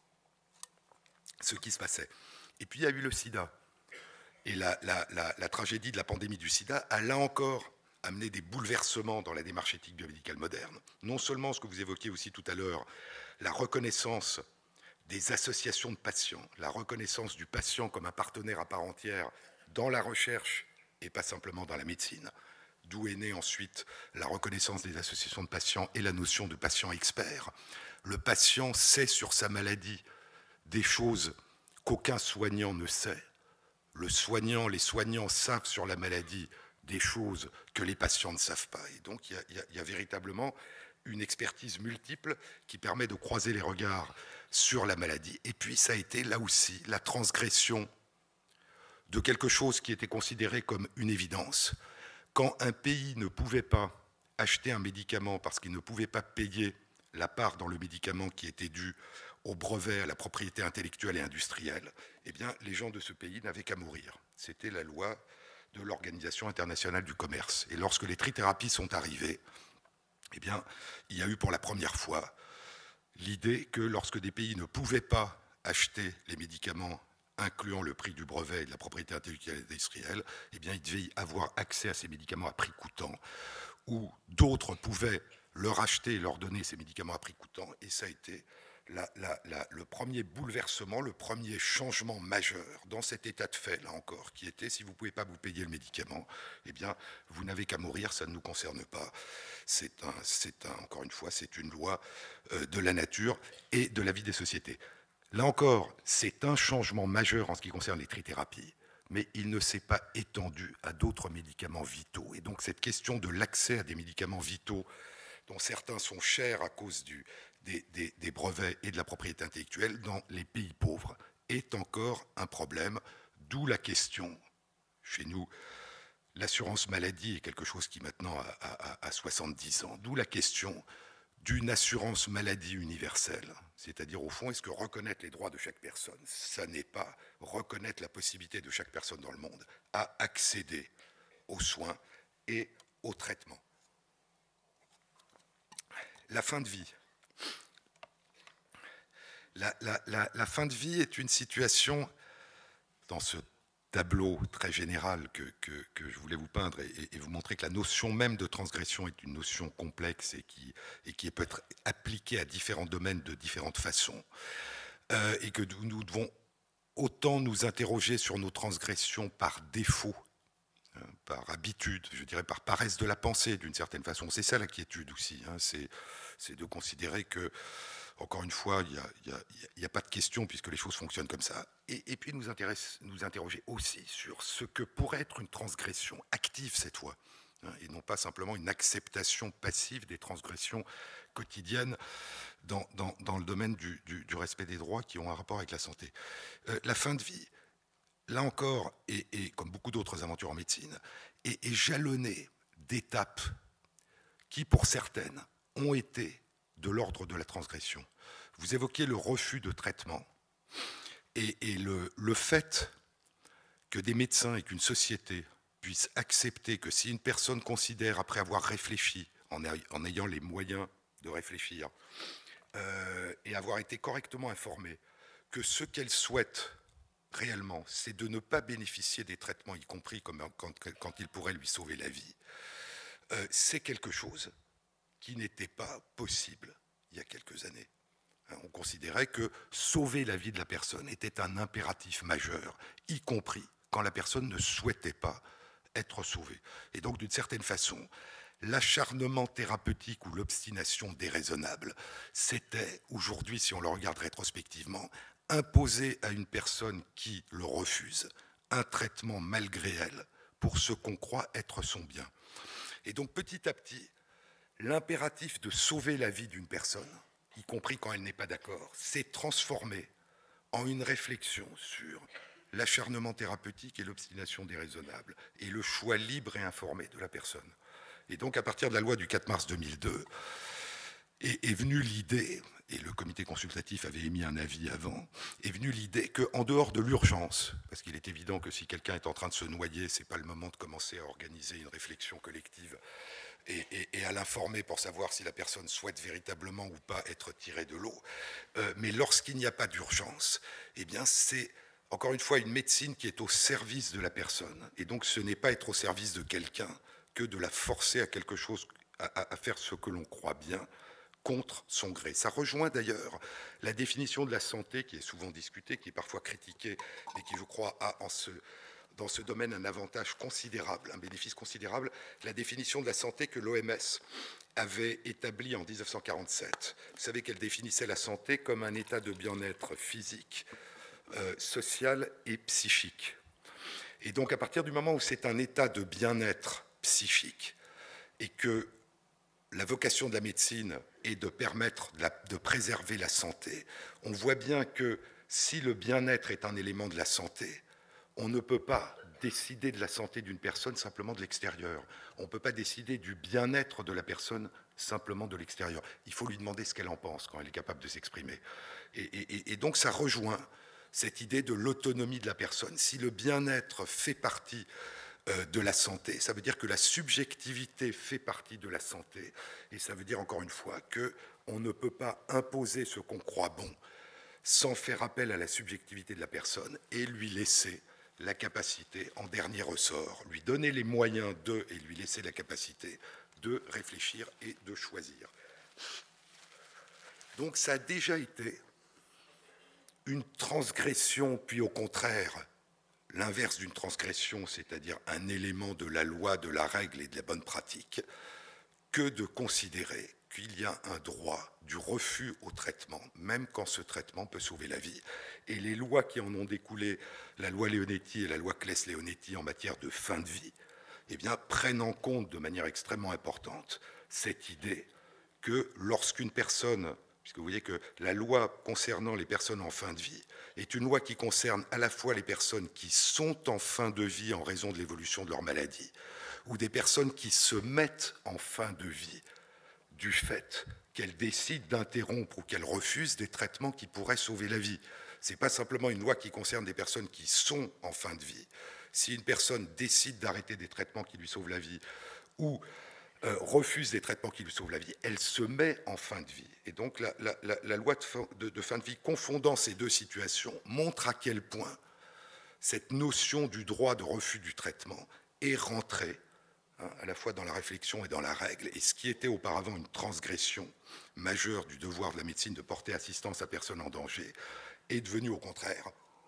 ce qui se passait. Et puis il y a eu le sida. Et la tragédie de la pandémie du sida a là encore amené des bouleversements dans la démarche éthique biomédicale moderne. Non seulement ce que vous évoquiez aussi tout à l'heure, la reconnaissance des associations de patients, la reconnaissance du patient comme un partenaire à part entière dans la recherche et pas simplement dans la médecine, d'où est née ensuite la reconnaissance des associations de patients et la notion de patient expert. Le patient sait sur sa maladie des choses qu'aucun soignant ne sait. Les soignants savent sur la maladie des choses que les patients ne savent pas. Et donc, il y a véritablement une expertise multiple qui permet de croiser les regards sur la maladie. Et puis, ça a été, là aussi, la transgression de quelque chose qui était considéré comme une évidence. Quand un pays ne pouvait pas acheter un médicament parce qu'il ne pouvait pas payer la part dans le médicament qui était due au brevet, à la propriété intellectuelle et industrielle, eh bien, les gens de ce pays n'avaient qu'à mourir. C'était la loi de l'Organisation internationale du commerce. Et lorsque les trithérapies sont arrivées, eh bien, il y a eu pour la première fois l'idée que lorsque des pays ne pouvaient pas acheter les médicaments incluant le prix du brevet et de la propriété intellectuelle et industrielle, eh bien, ils devaient y avoir accès à ces médicaments à prix coûtant, où d'autres pouvaient leur acheter et leur donner ces médicaments à prix coûtant, et ça a été le premier bouleversement, le premier changement majeur dans cet état de fait, là encore, qui était si vous ne pouvez pas vous payer le médicament, eh bien, vous n'avez qu'à mourir, ça ne nous concerne pas. Encore une fois, c'est une loi de la nature et de la vie des sociétés. Là encore, c'est un changement majeur en ce qui concerne les trithérapies, mais il ne s'est pas étendu à d'autres médicaments vitaux. Et donc cette question de l'accès à des médicaments vitaux, dont certains sont chers à cause des brevets et de la propriété intellectuelle dans les pays pauvres, est encore un problème, d'où la question, chez nous, l'assurance maladie est quelque chose qui maintenant a 70 ans, d'où la question d'une assurance maladie universelle, c'est-à-dire au fond, est-ce que reconnaître les droits de chaque personne, ça n'est pas reconnaître la possibilité de chaque personne dans le monde à accéder aux soins et aux traitements. La fin de vie. La fin de vie est une situation, dans ce tableau très général que je voulais vous peindre et vous montrer que la notion même de transgression est une notion complexe et qui peut être appliquée à différents domaines de différentes façons, et que nous devons autant nous interroger sur nos transgressions par défaut, par habitude, je dirais par paresse de la pensée d'une certaine façon. C'est ça l'inquiétude aussi, c'est de considérer que, encore une fois, il n'y a pas de question puisque les choses fonctionnent comme ça. Et puis nous interroger aussi sur ce que pourrait être une transgression active cette fois, et non pas simplement une acceptation passive des transgressions quotidiennes dans le domaine du respect des droits qui ont un rapport avec la santé. La fin de vie, là encore, et comme beaucoup d'autres aventures en médecine, est jalonnée d'étapes qui, pour certaines, ont été de l'ordre de la transgression. Vous évoquiez le refus de traitement et le fait que des médecins et qu'une société puissent accepter que si une personne considère, après avoir réfléchi, en ayant les moyens de réfléchir, et avoir été correctement informée, que ce qu'elle souhaite réellement, c'est de ne pas bénéficier des traitements, y compris quand ils pourraient lui sauver la vie, c'est quelque chose qui n'était pas possible il y a quelques années. On considérait que sauver la vie de la personne était un impératif majeur, y compris quand la personne ne souhaitait pas être sauvée. Et donc, d'une certaine façon, l'acharnement thérapeutique ou l'obstination déraisonnable, c'était, aujourd'hui, si on le regarde rétrospectivement, imposer à une personne qui le refuse un traitement malgré elle pour ce qu'on croit être son bien. Et donc, petit à petit, l'impératif de sauver la vie d'une personne, y compris quand elle n'est pas d'accord, s'est transformé en une réflexion sur l'acharnement thérapeutique et l'obstination déraisonnable et le choix libre et informé de la personne. Et donc, à partir de la loi du 4 mars 2002, est venue l'idée, et le comité consultatif avait émis un avis avant, est venue l'idée qu'en dehors de l'urgence, parce qu'il est évident que si quelqu'un est en train de se noyer, ce n'est pas le moment de commencer à organiser une réflexion collective et à l'informer pour savoir si la personne souhaite véritablement ou pas être tirée de l'eau. Mais lorsqu'il n'y a pas d'urgence, eh bien c'est encore une fois une médecine qui est au service de la personne. Et donc ce n'est pas être au service de quelqu'un que de la forcer à quelque chose, à faire ce que l'on croit bien contre son gré. Ça rejoint d'ailleurs la définition de la santé qui est souvent discutée, qui est parfois critiquée et qui, je crois, a dans ce domaine un avantage considérable, un bénéfice considérable, la définition de la santé que l'OMS avait établie en 1947. Vous savez qu'elle définissait la santé comme un état de bien-être physique, social et psychique. Et donc à partir du moment où c'est un état de bien-être psychique et que la vocation de la médecine est de permettre de préserver la santé, on voit bien que si le bien-être est un élément de la santé, on ne peut pas décider de la santé d'une personne simplement de l'extérieur. On ne peut pas décider du bien-être de la personne simplement de l'extérieur. Il faut lui demander ce qu'elle en pense quand elle est capable de s'exprimer. Et donc ça rejoint cette idée de l'autonomie de la personne. Si le bien-être fait partie de la santé, ça veut dire que la subjectivité fait partie de la santé. Et ça veut dire encore une fois qu'on ne peut pas imposer ce qu'on croit bon sans faire appel à la subjectivité de la personne et lui laisser la capacité, en dernier ressort, lui donner les moyens et lui laisser la capacité de réfléchir et de choisir. Donc ça a déjà été une transgression, puis au contraire, l'inverse d'une transgression, c'est-à-dire un élément de la loi, de la règle et de la bonne pratique, que de considérer qu'il y a un droit du refus au traitement, même quand ce traitement peut sauver la vie. Et les lois qui en ont découlé, la loi Leonetti et la loi Claes-Leonetti en matière de fin de vie, eh bien, prennent en compte de manière extrêmement importante cette idée que lorsqu'une personne, puisque vous voyez que la loi concernant les personnes en fin de vie est une loi qui concerne à la fois les personnes qui sont en fin de vie en raison de l'évolution de leur maladie, ou des personnes qui se mettent en fin de vie du fait qu'elles décident d'interrompre ou qu'elles refusent des traitements qui pourraient sauver la vie. Ce n'est pas simplement une loi qui concerne des personnes qui sont en fin de vie. Si une personne décide d'arrêter des traitements qui lui sauvent la vie ou refuse des traitements qui lui sauvent la vie, elle se met en fin de vie. Et donc la loi de fin de vie, confondant ces deux situations, montre à quel point cette notion du droit de refus du traitement est rentrée à la fois dans la réflexion et dans la règle, et ce qui était auparavant une transgression majeure du devoir de la médecine de porter assistance à personne en danger, est devenu au contraire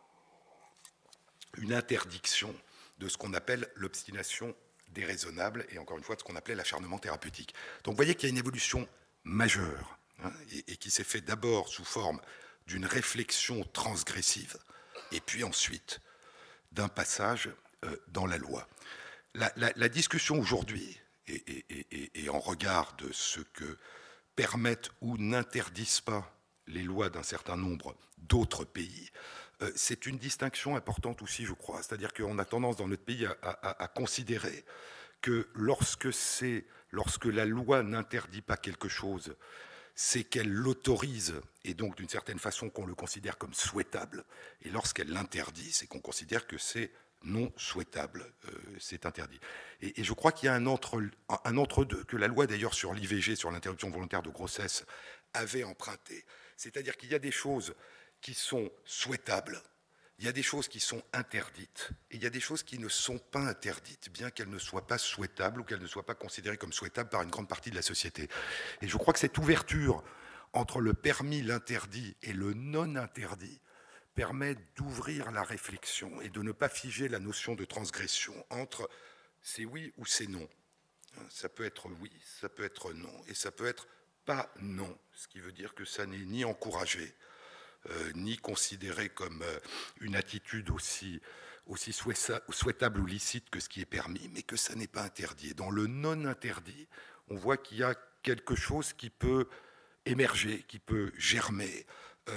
une interdiction de ce qu'on appelle l'obstination déraisonnable, et encore une fois de ce qu'on appelait l'acharnement thérapeutique. Donc vous voyez qu'il y a une évolution majeure, et qui s'est fait d'abord sous forme d'une réflexion transgressive, et puis ensuite d'un passage dans la loi. La discussion aujourd'hui, et en regard de ce que permettent ou n'interdisent pas les lois d'un certain nombre d'autres pays, c'est une distinction importante aussi, je crois. C'est-à-dire qu'on a tendance dans notre pays à considérer que lorsque la loi n'interdit pas quelque chose, c'est qu'elle l'autorise, et donc d'une certaine façon qu'on le considère comme souhaitable. Et lorsqu'elle l'interdit, c'est qu'on considère que c'est non souhaitable, c'est interdit. Et je crois qu'il y a un entre-deux, que la loi d'ailleurs sur l'IVG, sur l'interruption volontaire de grossesse, avait emprunté. C'est-à-dire qu'il y a des choses qui sont souhaitables, il y a des choses qui sont interdites, et il y a des choses qui ne sont pas interdites, bien qu'elles ne soient pas souhaitables ou qu'elles ne soient pas considérées comme souhaitables par une grande partie de la société. Et je crois que cette ouverture entre le permis, l'interdit et le non-interdit permet d'ouvrir la réflexion et de ne pas figer la notion de transgression entre c'est oui ou c'est non. Ça peut être oui, ça peut être non, et ça peut être pas non, ce qui veut dire que ça n'est ni encouragé, ni considéré comme une attitude aussi souhaitable ou licite que ce qui est permis, mais que ça n'est pas interdit. Et dans le non-interdit, on voit qu'il y a quelque chose qui peut émerger, qui peut germer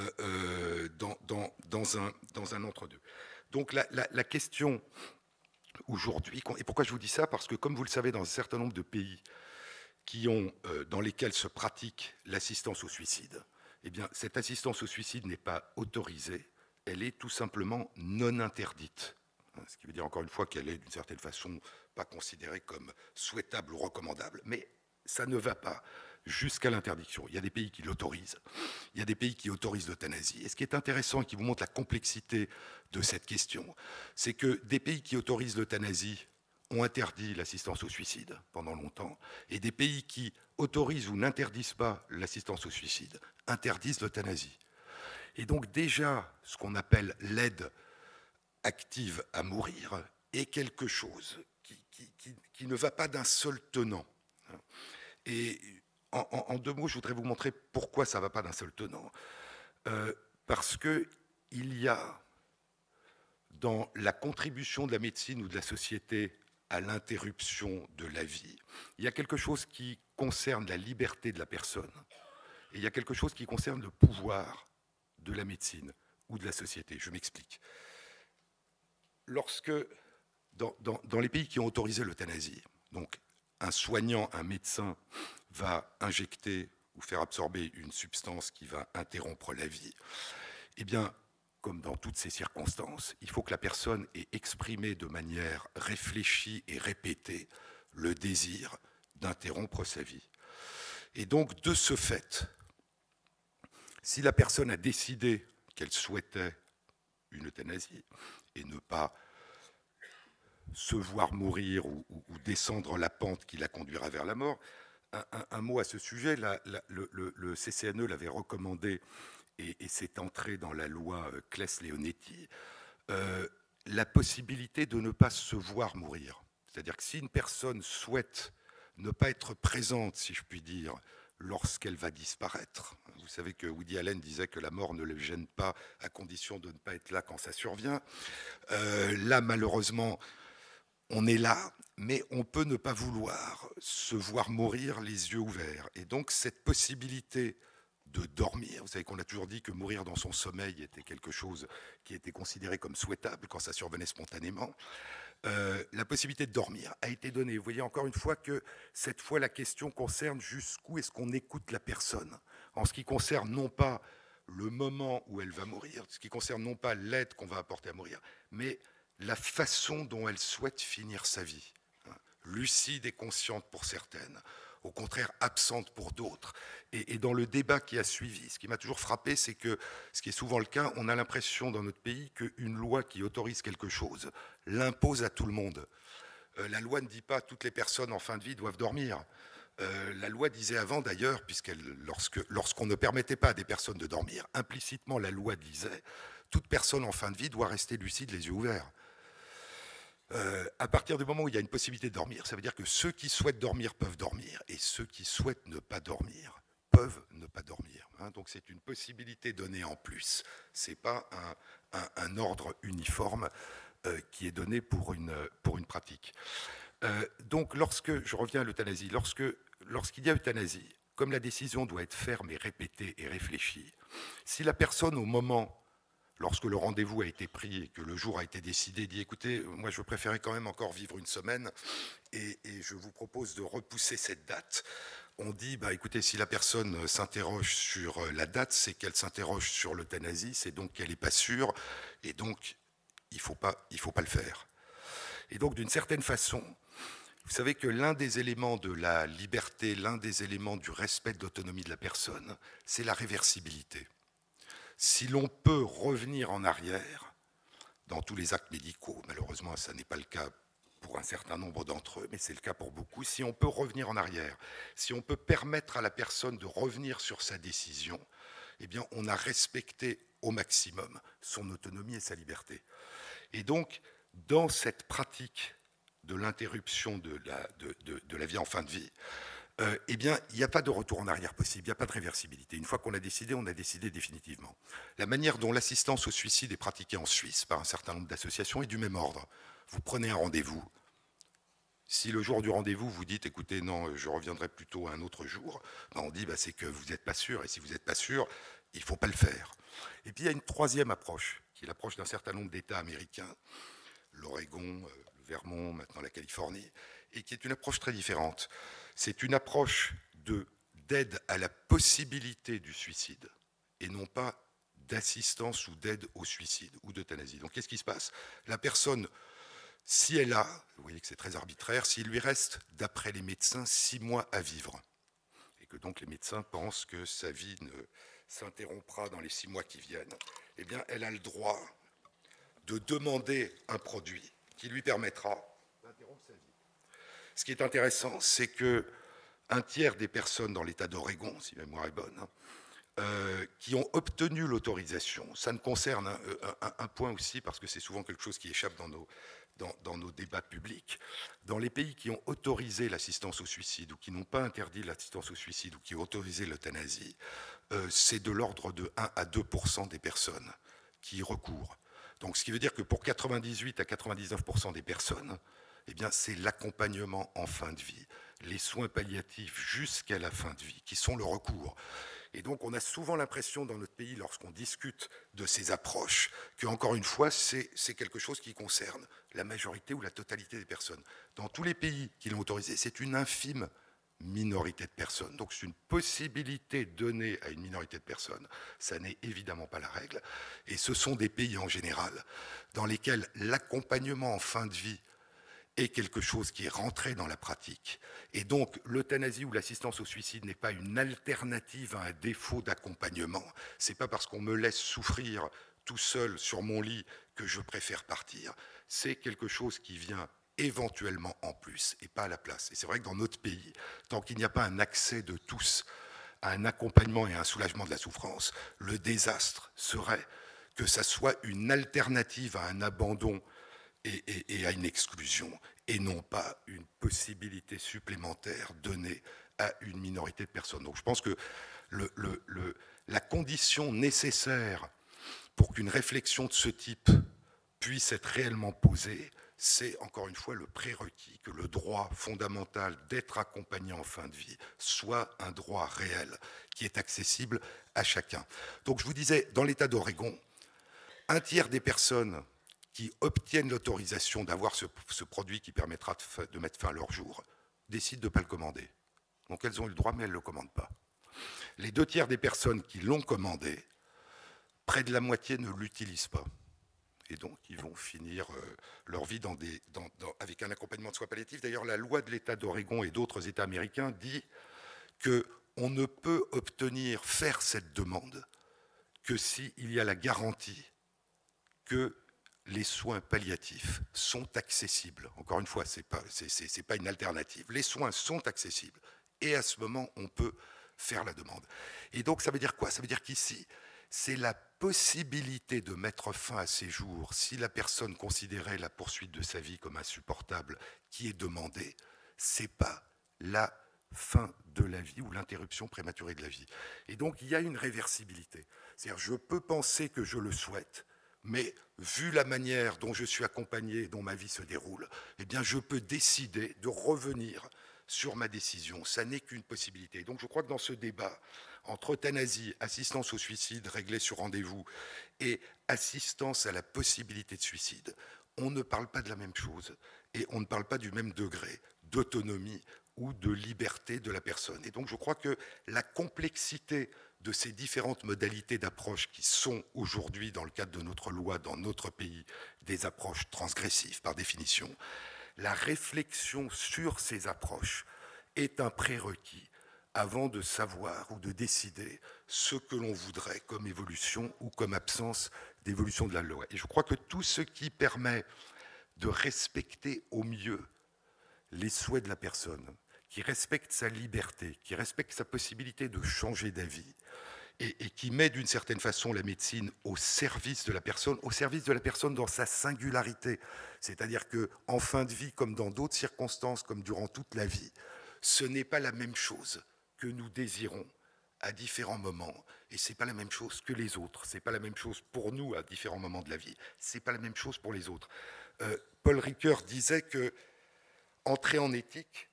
dans un entre-deux. Donc la question aujourd'hui, et pourquoi je vous dis ça? Parce que comme vous le savez, dans un certain nombre de pays dans lesquels se pratique l'assistance au suicide, eh bien, cette assistance au suicide n'est pas autorisée, elle est tout simplement non interdite. Ce qui veut dire encore une fois qu'elle est d'une certaine façon pas considérée comme souhaitable ou recommandable, mais ça ne va pas jusqu'à l'interdiction. Il y a des pays qui l'autorisent, il y a des pays qui autorisent l'euthanasie. Et ce qui est intéressant et qui vous montre la complexité de cette question, c'est que des pays qui autorisent l'euthanasie ont interdit l'assistance au suicide pendant longtemps, et des pays qui autorisent ou n'interdisent pas l'assistance au suicide interdisent l'euthanasie. Et donc déjà, ce qu'on appelle l'aide active à mourir est quelque chose qui ne va pas d'un seul tenant. Et en deux mots, je voudrais vous montrer pourquoi ça ne va pas d'un seul tenant. Parce qu'il y a dans la contribution de la médecine ou de la société à l'interruption de la vie, il y a quelque chose qui concerne la liberté de la personne, et il y a quelque chose qui concerne le pouvoir de la médecine ou de la société. Je m'explique. Lorsque, dans les pays qui ont autorisé l'euthanasie, donc un soignant, un médecin va injecter ou faire absorber une substance qui va interrompre la vie, eh bien, comme dans toutes ces circonstances, il faut que la personne ait exprimé de manière réfléchie et répétée le désir d'interrompre sa vie. Et donc, de ce fait, si la personne a décidé qu'elle souhaitait une euthanasie et ne pas se voir mourir ou descendre la pente qui la conduira vers la mort, un mot à ce sujet. Le CCNE l'avait recommandé et c'est entré dans la loi Claes-Leonetti, la possibilité de ne pas se voir mourir. C'est-à-dire que si une personne souhaite ne pas être présente, si je puis dire, lorsqu'elle va disparaître, vous savez que Woody Allen disait que la mort ne le gêne pas à condition de ne pas être là quand ça survient. Là, malheureusement, on est là, mais on peut ne pas vouloir se voir mourir les yeux ouverts. Et donc cette possibilité de dormir, vous savez qu'on a toujours dit que mourir dans son sommeil était quelque chose qui était considéré comme souhaitable quand ça survenait spontanément, la possibilité de dormir a été donnée. Vous voyez encore une fois que cette fois la question concerne jusqu'où est-ce qu'on écoute la personne, en ce qui concerne non pas le moment où elle va mourir, ce qui concerne non pas l'aide qu'on va apporter à mourir, mais la façon dont elle souhaite finir sa vie, lucide et consciente pour certaines, au contraire absente pour d'autres. Et dans le débat qui a suivi, ce qui m'a toujours frappé, c'est que, ce qui est souvent le cas, on a l'impression dans notre pays qu'une loi qui autorise quelque chose l'impose à tout le monde. La loi ne dit pas toutes les personnes en fin de vie doivent dormir. La loi disait avant d'ailleurs, lorsqu'on ne permettait pas à des personnes de dormir, implicitement la loi disait toute personne en fin de vie doit rester lucide les yeux ouverts. À partir du moment où il y a une possibilité de dormir, ça veut dire que ceux qui souhaitent dormir peuvent dormir et ceux qui souhaitent ne pas dormir peuvent ne pas dormir. Donc c'est une possibilité donnée en plus. Ce n'est pas un ordre uniforme qui est donné pour une pratique. Donc je reviens à l'euthanasie, lorsqu'il y a euthanasie, comme la décision doit être ferme et répétée et réfléchie, si la personne au moment, lorsque le rendez-vous a été pris et que le jour a été décidé, dit écoutez, moi je préférais quand même encore vivre une semaine et je vous propose de repousser cette date, on dit écoutez, si la personne s'interroge sur la date, c'est qu'elle s'interroge sur l'euthanasie, c'est donc qu'elle n'est pas sûre et donc il faut pas le faire. Et donc d'une certaine façon, vous savez que l'un des éléments de la liberté, l'un des éléments du respect de l'autonomie de la personne, c'est la réversibilité. Si l'on peut revenir en arrière dans tous les actes médicaux, malheureusement ça n'est pas le cas pour un certain nombre d'entre eux, mais c'est le cas pour beaucoup, si on peut revenir en arrière, si on peut permettre à la personne de revenir sur sa décision, eh bien on a respecté au maximum son autonomie et sa liberté. Et donc, dans cette pratique de l'interruption de la vie en fin de vie, eh bien, il n'y a pas de retour en arrière possible, il n'y a pas de réversibilité. Une fois qu'on a décidé définitivement. La manière dont l'assistance au suicide est pratiquée en Suisse par un certain nombre d'associations est du même ordre. Vous prenez un rendez-vous. Si le jour du rendez-vous, vous dites, écoutez, non, je reviendrai plutôt un autre jour, on dit, c'est que vous n'êtes pas sûr, et si vous n'êtes pas sûr, il ne faut pas le faire. Et puis, il y a une troisième approche, qui est l'approche d'un certain nombre d'États américains, l'Oregon, le Vermont, maintenant la Californie, et qui est une approche très différente. C'est une approche d'aide à la possibilité du suicide, et non pas d'assistance ou d'aide au suicide ou d'euthanasie. Donc qu'est-ce qui se passe? La personne, si elle a, vous voyez que c'est très arbitraire, s'il lui reste, d'après les médecins, 6 mois à vivre, et que donc les médecins pensent que sa vie ne s'interrompra dans les 6 mois qui viennent, eh bien elle a le droit de demander un produit qui lui permettra d'interrompre sa vie. Ce qui est intéressant, c'est qu'un tiers des personnes dans l'État d'Oregon, si ma mémoire est bonne, qui ont obtenu l'autorisation, ça ne concerne un point aussi, parce que c'est souvent quelque chose qui échappe dans nos débats publics, dans les pays qui ont autorisé l'assistance au suicide ou qui n'ont pas interdit l'assistance au suicide ou qui ont autorisé l'euthanasie, c'est de l'ordre de 1 à 2% des personnes qui y recourent. Donc, ce qui veut dire que pour 98 à 99% des personnes, eh bien, c'est l'accompagnement en fin de vie, les soins palliatifs jusqu'à la fin de vie, qui sont le recours. Et donc, on a souvent l'impression dans notre pays, lorsqu'on discute de ces approches, que, encore une fois, c'est quelque chose qui concerne la majorité ou la totalité des personnes. Dans tous les pays qui l'ont autorisé, c'est une infime minorité de personnes. Donc c'est une possibilité donnée à une minorité de personnes. Ça n'est évidemment pas la règle. Et ce sont des pays en général dans lesquels l'accompagnement en fin de vie est quelque chose qui est rentré dans la pratique. Et donc l'euthanasie ou l'assistance au suicide n'est pas une alternative à un défaut d'accompagnement. C'est pas parce qu'on me laisse souffrir tout seul sur mon lit que je préfère partir. C'est quelque chose qui vient éventuellement en plus et pas à la place. Et c'est vrai que dans notre pays, tant qu'il n'y a pas un accès de tous à un accompagnement et à un soulagement de la souffrance, le désastre serait que ça soit une alternative à un abandon et à une exclusion, et non pas une possibilité supplémentaire donnée à une minorité de personnes. Donc je pense que la condition nécessaire pour qu'une réflexion de ce type puisse être réellement posée, c'est encore une fois le prérequis que le droit fondamental d'être accompagné en fin de vie soit un droit réel qui est accessible à chacun. Donc je vous disais, dans l'État d'Oregon, un tiers des personnes qui obtiennent l'autorisation d'avoir ce produit qui permettra de mettre fin à leur jour décident de ne pas le commander. Donc elles ont eu le droit, mais elles ne le commandent pas. Les 2 tiers des personnes qui l'ont commandé, près de la moitié ne l'utilisent pas. Et donc, ils vont finir leur vie avec un accompagnement de soins palliatifs. D'ailleurs, la loi de l'État d'Oregon et d'autres États américains dit qu'on ne peut faire cette demande que s'il y a la garantie que les soins palliatifs sont accessibles. Encore une fois, ce n'est pas une alternative. Les soins sont accessibles. Et à ce moment, on peut faire la demande. Et donc, ça veut dire quoi? Ça veut dire qu'ici, c'est la possibilité de mettre fin à ces jours si la personne considérait la poursuite de sa vie comme insupportable qui est demandée. Ce n'est pas la fin de la vie ou l'interruption prématurée de la vie. Et donc, il y a une réversibilité. C'est-à-dire, je peux penser que je le souhaite, mais vu la manière dont je suis accompagné, dont ma vie se déroule, eh bien, je peux décider de revenir sur ma décision. Ça n'est qu'une possibilité. Donc, je crois que dans ce débat entre euthanasie, assistance au suicide réglée sur rendez-vous et assistance à la possibilité de suicide, on ne parle pas de la même chose et on ne parle pas du même degré d'autonomie ou de liberté de la personne. Et donc je crois que la complexité de ces différentes modalités d'approche qui sont aujourd'hui, dans le cadre de notre loi, dans notre pays, des approches transgressives par définition, la réflexion sur ces approches est un prérequis avant de savoir ou de décider ce que l'on voudrait comme évolution ou comme absence d'évolution de la loi. Et je crois que tout ce qui permet de respecter au mieux les souhaits de la personne, qui respecte sa liberté, qui respecte sa possibilité de changer d'avis, et qui met d'une certaine façon la médecine au service de la personne dans sa singularité. C'est-à-dire qu'en fin de vie, comme dans d'autres circonstances, comme durant toute la vie, ce n'est pas la même chose que nous désirons à différents moments, et ce n'est pas la même chose que les autres. Ce n'est pas la même chose pour nous à différents moments de la vie. Ce n'est pas la même chose pour les autres. Paul Ricoeur disait que entrer en éthique,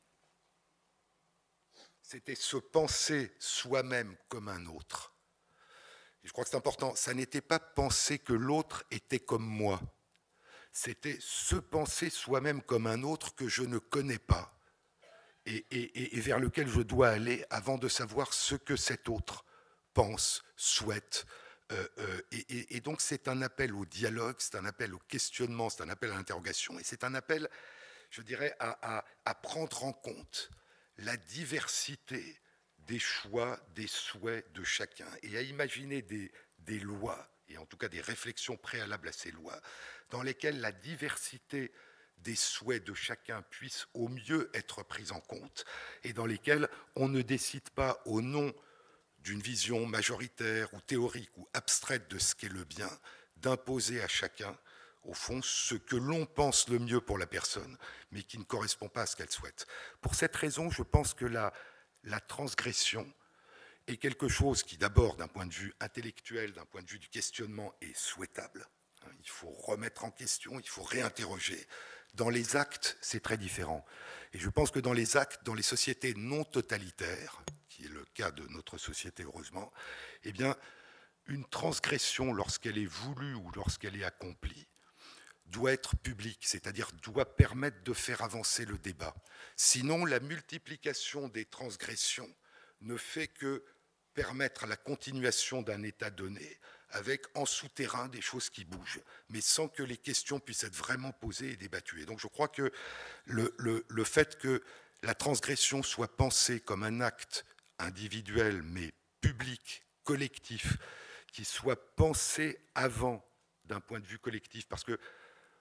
c'était se penser soi-même comme un autre. Et je crois que c'est important. Ça n'était pas penser que l'autre était comme moi. C'était se penser soi-même comme un autre que je ne connais pas et vers lequel je dois aller avant de savoir ce que cet autre pense, souhaite. Et donc c'est un appel au dialogue, c'est un appel au questionnement, c'est un appel à l'interrogation, et c'est un appel, je dirais, à prendre en compte la diversité des choix, des souhaits de chacun, et à imaginer des lois, et en tout cas des réflexions préalables à ces lois, dans lesquelles la diversité des souhaits de chacun puisse au mieux être prise en compte, et dans lesquelles on ne décide pas au nom d'une vision majoritaire ou théorique ou abstraite de ce qu'est le bien, d'imposer à chacun, au fond, ce que l'on pense le mieux pour la personne, mais qui ne correspond pas à ce qu'elle souhaite. Pour cette raison, je pense que la transgression est quelque chose qui, d'abord, d'un point de vue intellectuel, d'un point de vue du questionnement, est souhaitable. Il faut remettre en question, il faut réinterroger. Dans les actes, c'est très différent. Et je pense que dans les actes, dans les sociétés non totalitaires, qui est le cas de notre société, heureusement, eh bien, une transgression, lorsqu'elle est voulue ou lorsqu'elle est accomplie, doit être publique, c'est-à-dire doit permettre de faire avancer le débat. Sinon, la multiplication des transgressions ne fait que permettre la continuation d'un état donné, avec en souterrain des choses qui bougent, mais sans que les questions puissent être vraiment posées et débattues. Et donc je crois que le fait que la transgression soit pensée comme un acte individuel, mais public, collectif, qui soit pensé avant d'un point de vue collectif, parce que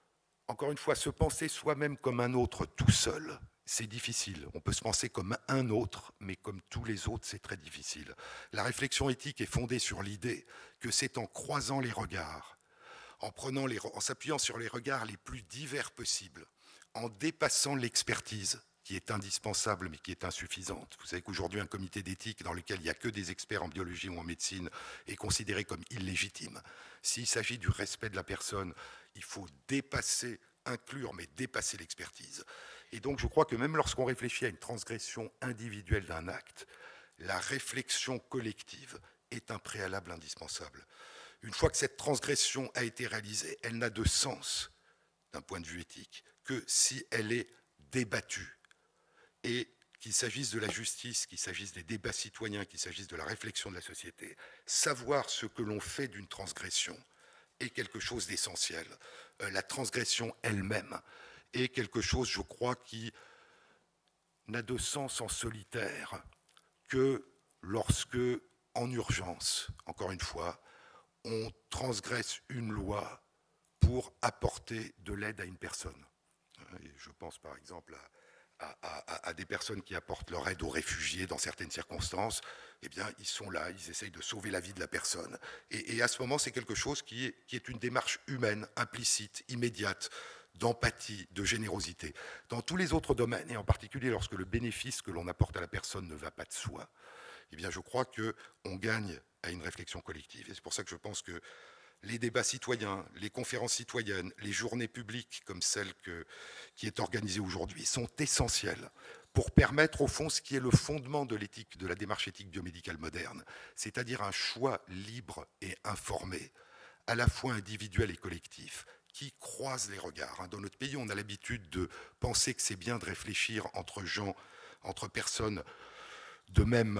encore une fois, se penser soi-même comme un autre tout seul, c'est difficile. On peut se penser comme un autre, mais comme tous les autres, c'est très difficile. La réflexion éthique est fondée sur l'idée que c'est en croisant les regards, en s'appuyant sur les regards les plus divers possibles, en dépassant l'expertise, qui est indispensable mais qui est insuffisante. Vous savez qu'aujourd'hui, un comité d'éthique dans lequel il n'y a que des experts en biologie ou en médecine est considéré comme illégitime. S'il s'agit du respect de la personne, il faut dépasser, inclure, mais dépasser l'expertise. Et donc je crois que même lorsqu'on réfléchit à une transgression individuelle d'un acte, la réflexion collective est un préalable indispensable. Une fois que cette transgression a été réalisée, elle n'a de sens d'un point de vue éthique que si elle est débattue. Et qu'il s'agisse de la justice, qu'il s'agisse des débats citoyens, qu'il s'agisse de la réflexion de la société, savoir ce que l'on fait d'une transgression est quelque chose d'essentiel. La transgression elle-même est quelque chose, je crois, qui n'a de sens en solitaire que lorsque, en urgence, encore une fois, on transgresse une loi pour apporter de l'aide à une personne. Et je pense par exemple à des personnes qui apportent leur aide aux réfugiés dans certaines circonstances. Eh bien, ils sont là, ils essayent de sauver la vie de la personne. Et à ce moment, c'est quelque chose qui est une démarche humaine, implicite, immédiate, d'empathie, de générosité. Dans tous les autres domaines, et en particulier lorsque le bénéfice que l'on apporte à la personne ne va pas de soi, eh bien, je crois qu'on gagne à une réflexion collective. Et c'est pour ça que je pense que les débats citoyens, les conférences citoyennes, les journées publiques comme celle qui est organisée aujourd'hui sont essentielles pour permettre au fond ce qui est le fondement de l'éthique, de la démarche éthique biomédicale moderne, c'est-à-dire un choix libre et informé, à la fois individuel et collectif, qui croise les regards. Dans notre pays, on a l'habitude de penser que c'est bien de réfléchir entre gens, entre personnes de même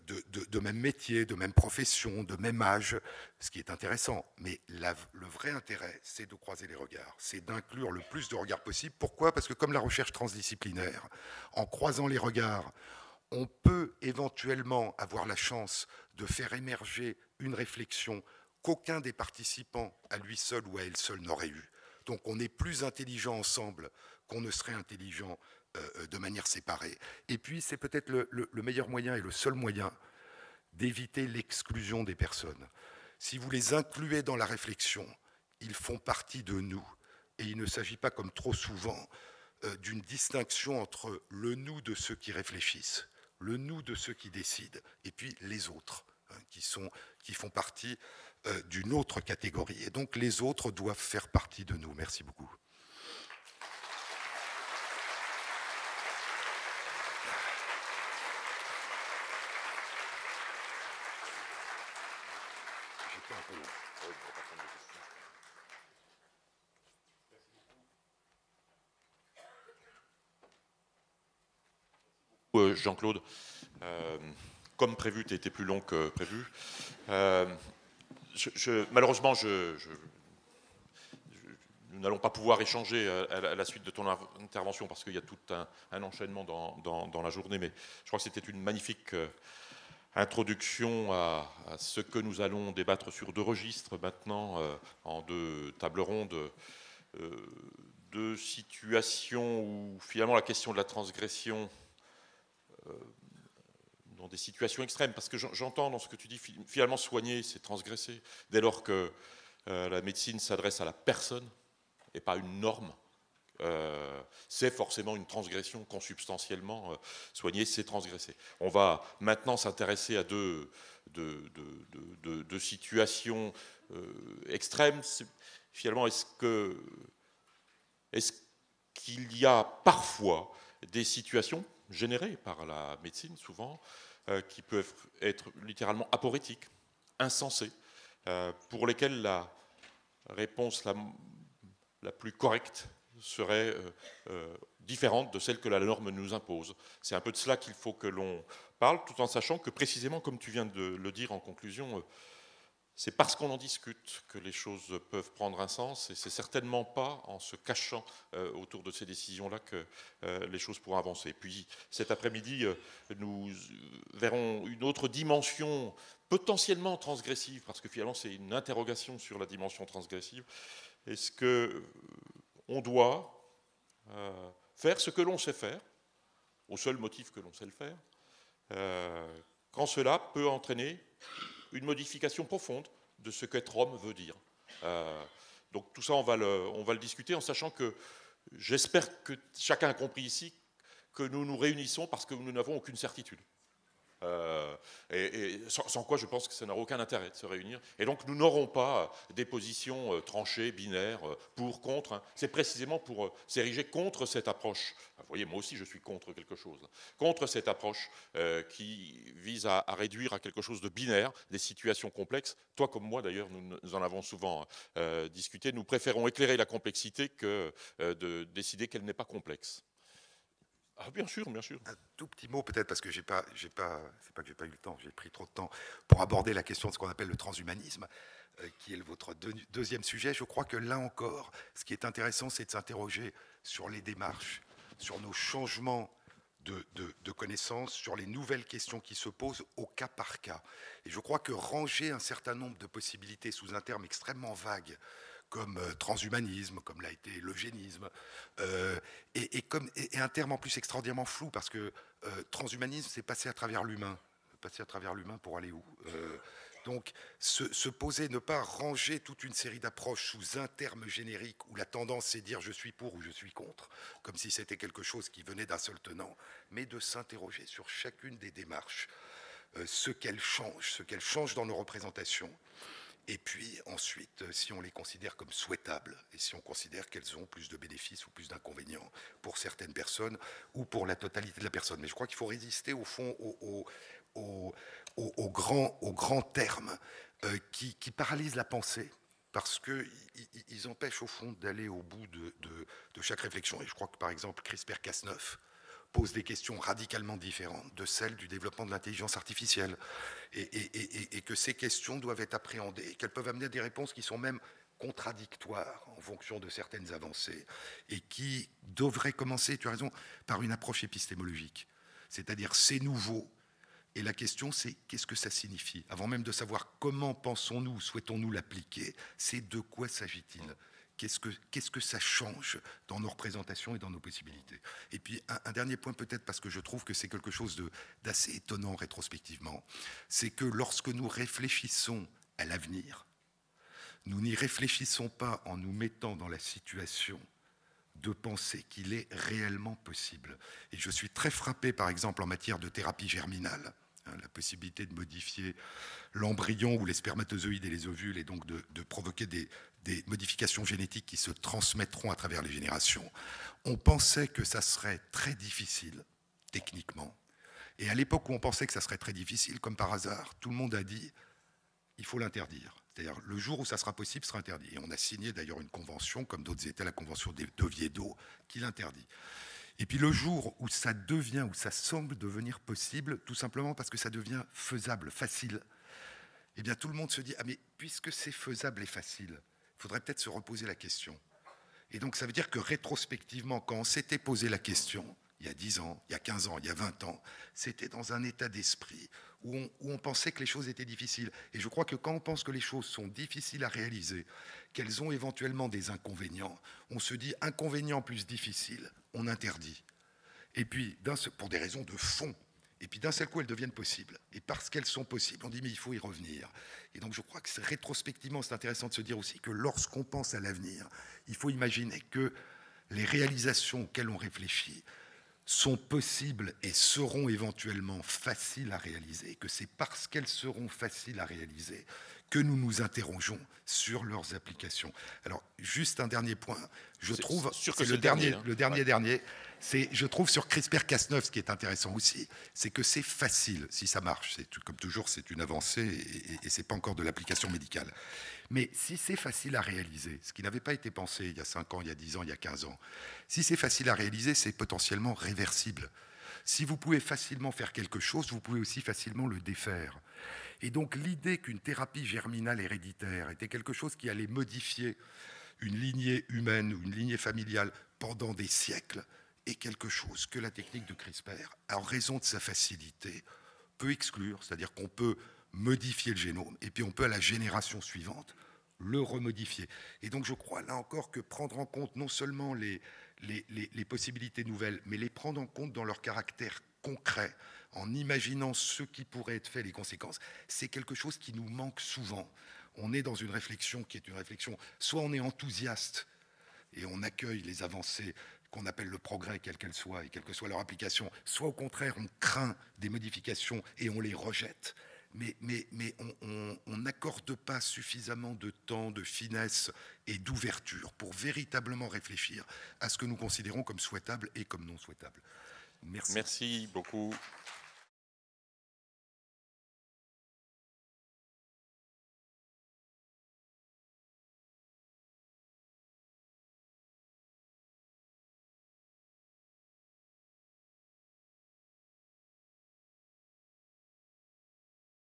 métier, de même profession, de même âge, ce qui est intéressant. Mais le vrai intérêt, c'est de croiser les regards, c'est d'inclure le plus de regards possible. Pourquoi ? Parce que comme la recherche transdisciplinaire, en croisant les regards, on peut éventuellement avoir la chance de faire émerger une réflexion qu'aucun des participants, à lui seul ou à elle seule, n'aurait eue. Donc on est plus intelligent ensemble qu'on ne serait intelligent de manière séparée. Et puis, c'est peut-être le meilleur moyen et le seul moyen d'éviter l'exclusion des personnes. Si vous les incluez dans la réflexion, ils font partie de nous. Et il ne s'agit pas, comme trop souvent, d'une distinction entre le nous de ceux qui réfléchissent, le nous de ceux qui décident, et puis les autres, qui font partie d'une autre catégorie. Et donc, les autres doivent faire partie de nous. Merci beaucoup. Jean-Claude, comme prévu, tu as été plus long que prévu. Malheureusement, nous n'allons pas pouvoir échanger à la suite de ton intervention parce qu'il y a tout un enchaînement dans la journée, mais je crois que c'était une magnifique introduction à ce que nous allons débattre sur deux registres maintenant, en deux tables rondes, deux situations où finalement la question de la transgression dans des situations extrêmes, parce que j'entends dans ce que tu dis, finalement soigner, c'est transgresser, dès lors que la médecine s'adresse à la personne et pas une norme, c'est forcément une transgression consubstantiellement. Soigner, c'est transgresser. On va maintenant s'intéresser à deux situations extrêmes. Finalement, est-ce qu'il y a parfois des situations générées par la médecine, souvent, qui peuvent être littéralement aporétiques, insensées, pour lesquelles la réponse la plus correcte serait différente de celle que la norme nous impose. C'est un peu de cela qu'il faut que l'on parle, tout en sachant que précisément, comme tu viens de le dire en conclusion, c'est parce qu'on en discute que les choses peuvent prendre un sens, et c'est certainement pas en se cachant autour de ces décisions-là que les choses pourront avancer. Puis cet après-midi, nous verrons une autre dimension potentiellement transgressive, parce que finalement c'est une interrogation sur la dimension transgressive. Est-ce que on doit faire ce que l'on sait faire, au seul motif que l'on sait le faire, quand cela peut entraîner une modification profonde de ce qu'être homme veut dire. Donc tout ça, on va le discuter en sachant que j'espère que chacun a compris ici que nous nous réunissons parce que nous n'avons aucune certitude. Et sans quoi je pense que ça n'aura aucun intérêt de se réunir. Et donc nous n'aurons pas des positions tranchées, binaires, pour, contre. Hein. C'est précisément pour s'ériger contre cette approche. Vous voyez, moi aussi je suis contre quelque chose. Contre cette approche qui vise à réduire à quelque chose de binaire des situations complexes. Toi comme moi d'ailleurs, nous en avons souvent discuté. Nous préférons éclairer la complexité que de décider qu'elle n'est pas complexe. Ah, bien sûr, bien sûr. Un tout petit mot peut-être, parce que c'est pas que j'ai pas eu le temps, j'ai pris trop de temps pour aborder la question de ce qu'on appelle le transhumanisme, qui est votre deuxième sujet. Je crois que là encore, ce qui est intéressant, c'est de s'interroger sur les démarches, sur nos changements de connaissances, sur les nouvelles questions qui se posent au cas par cas. Et je crois que ranger un certain nombre de possibilités sous un terme extrêmement vague, comme transhumanisme, comme l'a été l'eugénisme, et un terme en plus extraordinairement flou, parce que transhumanisme, c'est passer à travers l'humain. Passer à travers l'humain pour aller où donc, se poser, ne pas ranger toute une série d'approches sous un terme générique où la tendance c'est dire je suis pour ou je suis contre, comme si c'était quelque chose qui venait d'un seul tenant, mais de s'interroger sur chacune des démarches, ce qu'elles changent dans nos représentations. Et puis ensuite, si on les considère comme souhaitables, et si on considère qu'elles ont plus de bénéfices ou plus d'inconvénients pour certaines personnes ou pour la totalité de la personne. Mais je crois qu'il faut résister au fond aux grands termes qui paralysent la pensée, parce qu'ils empêchent au fond d'aller au bout de chaque réflexion. Et je crois que par exemple CRISPR-Cas9 pose des questions radicalement différentes de celles du développement de l'intelligence artificielle, et que ces questions doivent être appréhendées, et qu'elles peuvent amener à des réponses qui sont même contradictoires en fonction de certaines avancées, et qui devraient commencer, tu as raison, par une approche épistémologique. C'est-à-dire, c'est nouveau, et la question c'est qu'est-ce que ça signifie? Avant même de savoir comment pensons-nous, souhaitons-nous l'appliquer, c'est de quoi s'agit-il? Qu'est-ce que ça change dans nos représentations et dans nos possibilités? Et puis un dernier point peut-être, parce que je trouve que c'est quelque chose d'assez étonnant rétrospectivement, c'est que lorsque nous réfléchissons à l'avenir, nous n'y réfléchissons pas en nous mettant dans la situation de penser qu'il est réellement possible. Et je suis très frappé, par exemple, en matière de thérapie germinale, la possibilité de modifier l'embryon ou les spermatozoïdes et les ovules, et donc de provoquer des modifications génétiques qui se transmettront à travers les générations. On pensait que ça serait très difficile, techniquement. Et à l'époque où on pensait que ça serait très difficile, comme par hasard, tout le monde a dit il faut l'interdire. C'est-à-dire, le jour où ça sera possible, ce sera interdit. Et on a signé d'ailleurs une convention, comme d'autres États, la convention d'Oviedo, qui l'interdit. Et puis le jour où ça devient, où ça semble devenir possible, tout simplement parce que ça devient faisable, facile, eh bien tout le monde se dit, ah mais puisque c'est faisable et facile, il faudrait peut-être se reposer la question. Et donc ça veut dire que rétrospectivement, quand on s'était posé la question, il y a 10 ans, il y a 15 ans, il y a 20 ans, c'était dans un état d'esprit où on pensait que les choses étaient difficiles. Et je crois que quand on pense que les choses sont difficiles à réaliser, qu'elles ont éventuellement des inconvénients, on se dit inconvénients plus difficiles, on interdit. Et puis, pour des raisons de fond, et puis d'un seul coup, elles deviennent possibles. Et parce qu'elles sont possibles, on dit mais il faut y revenir. Et donc je crois que rétrospectivement, c'est intéressant de se dire aussi que lorsqu'on pense à l'avenir, il faut imaginer que les réalisations auxquelles on réfléchit sont possibles et seront éventuellement faciles à réaliser, que c'est parce qu'elles seront faciles à réaliser que nous nous interrogeons sur leurs applications. Alors, juste un dernier point, je trouve, c'est le dernier, c'est, je trouve sur CRISPR-Cas9, ce qui est intéressant aussi, c'est que c'est facile, si ça marche, comme toujours, c'est une avancée, et c'est pas encore de l'application médicale. Mais si c'est facile à réaliser, ce qui n'avait pas été pensé il y a 5 ans, il y a 10 ans, il y a 15 ans, si c'est facile à réaliser, c'est potentiellement réversible. Si vous pouvez facilement faire quelque chose, vous pouvez aussi facilement le défaire. Et donc l'idée qu'une thérapie germinale héréditaire était quelque chose qui allait modifier une lignée humaine ou une lignée familiale pendant des siècles est quelque chose que la technique de CRISPR, en raison de sa facilité, peut exclure. C'est-à-dire qu'on peut modifier le génome, et puis on peut à la génération suivante le remodifier. Et donc je crois là encore que prendre en compte non seulement les possibilités nouvelles, mais les prendre en compte dans leur caractère concret, en imaginant ce qui pourrait être fait, les conséquences, c'est quelque chose qui nous manque souvent. On est dans une réflexion qui est une réflexion, soit on est enthousiaste et on accueille les avancées qu'on appelle le progrès, quelle qu'elle soit, et quelle que soit leur application, soit au contraire on craint des modifications et on les rejette. Mais on n'accorde pas suffisamment de temps, de finesse et d'ouverture pour véritablement réfléchir à ce que nous considérons comme souhaitable et comme non souhaitable. Merci. Merci beaucoup.